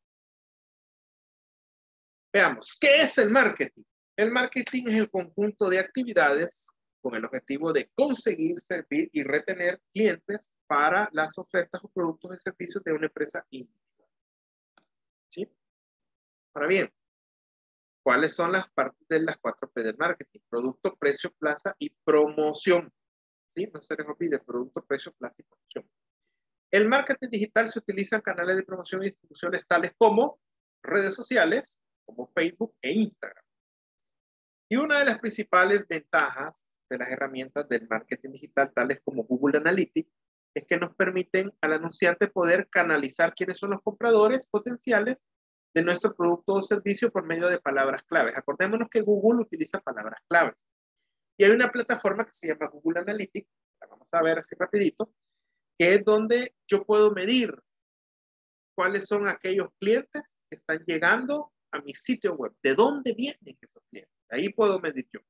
Veamos, ¿qué es el marketing? El marketing es el conjunto de actividades con el objetivo de conseguir, servir y retener clientes para las ofertas o productos y servicios de una empresa individual. ¿Sí? Ahora bien, ¿cuáles son las partes de las 4P del marketing? Producto, precio, plaza y promoción. ¿Sí? No se les olvide, producto, precio, plaza y promoción. El marketing digital se utiliza en canales de promoción y distribuciones tales como redes sociales, como Facebook e Instagram. Y una de las principales ventajas de las herramientas del marketing digital, tales como Google Analytics, es que nos permiten al anunciante poder canalizar quiénes son los compradores potenciales de nuestro producto o servicio por medio de palabras claves. Acordémonos que Google utiliza palabras claves. Y hay una plataforma que se llama Google Analytics, la vamos a ver así rapidito, que es donde yo puedo medir cuáles son aquellos clientes que están llegando a mi sitio web, de dónde vienen esos clientes. Ahí puedo medir yo.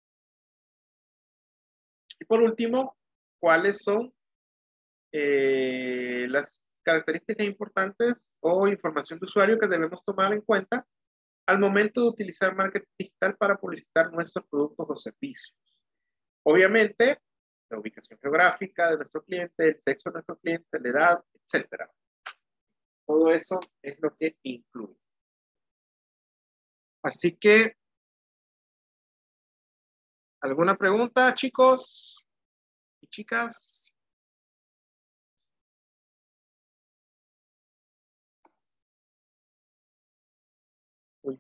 Y por último, cuáles son las características importantes o información de usuario que debemos tomar en cuenta al momento de utilizar marketing digital para publicitar nuestros productos o servicios. Obviamente, la ubicación geográfica de nuestro cliente, el sexo de nuestro cliente, la edad, etcétera. Todo eso es lo que incluye. Así que, ¿alguna pregunta, chicos y chicas? Uy.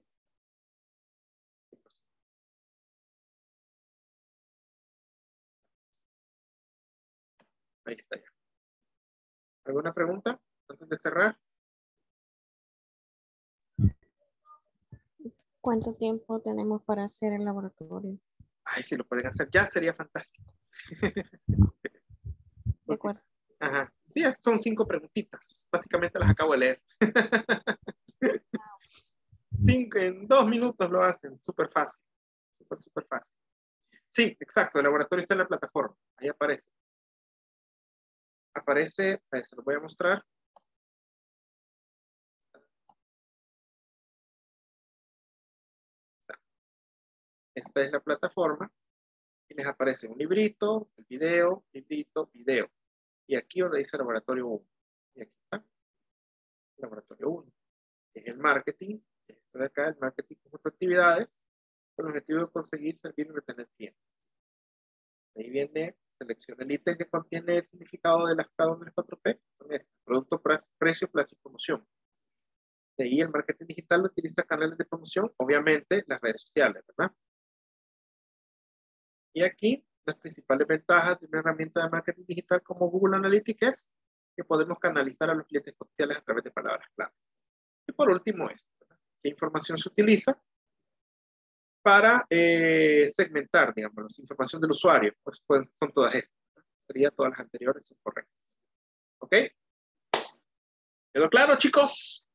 Ahí está ya. ¿Alguna pregunta antes de cerrar? ¿Cuánto tiempo tenemos para hacer el laboratorio? Ay, si lo pueden hacer ya, sería fantástico. De acuerdo. Ajá. Sí, son 5 preguntitas. Básicamente las acabo de leer. En 2 minutos lo hacen. Súper fácil. Súper fácil. Sí, exacto. El laboratorio está en la plataforma. Ahí aparece. Aparece, se lo voy a mostrar. Esta es la plataforma. Y les aparece un librito, el video, librito, video. Y aquí donde dice laboratorio 1. Y aquí está. Laboratorio 1. Es el marketing. Esto de acá, el marketing con actividades, con el objetivo de conseguir, servir y retener clientes. Ahí viene Selecciona el ítem que contiene el significado de las cada una de las 4P. Son estas: producto, precio, plazo y promoción. De ahí el marketing digital utiliza canales de promoción, obviamente las redes sociales, ¿verdad? Y aquí las principales ventajas de una herramienta de marketing digital como Google Analytics es que podemos canalizar a los clientes potenciales a través de palabras claves. Y por último esto, ¿verdad? ¿Qué información se utiliza para segmentar, digamos, la información del usuario? Pues son todas estas, ¿verdad? Serían todas las anteriores, son correctas. ¿Ok? ¿Quedó claro, chicos?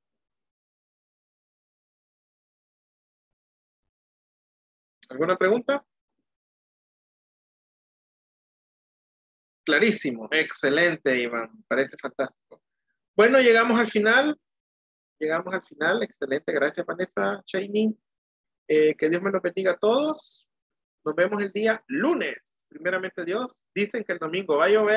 ¿Alguna pregunta? Clarísimo, excelente, Iván, parece fantástico. Bueno, llegamos al final, excelente, gracias Vanessa, Shining. Que Dios me los bendiga a todos. Nos vemos el día lunes, primeramente Dios. Dicen que el domingo va a llover.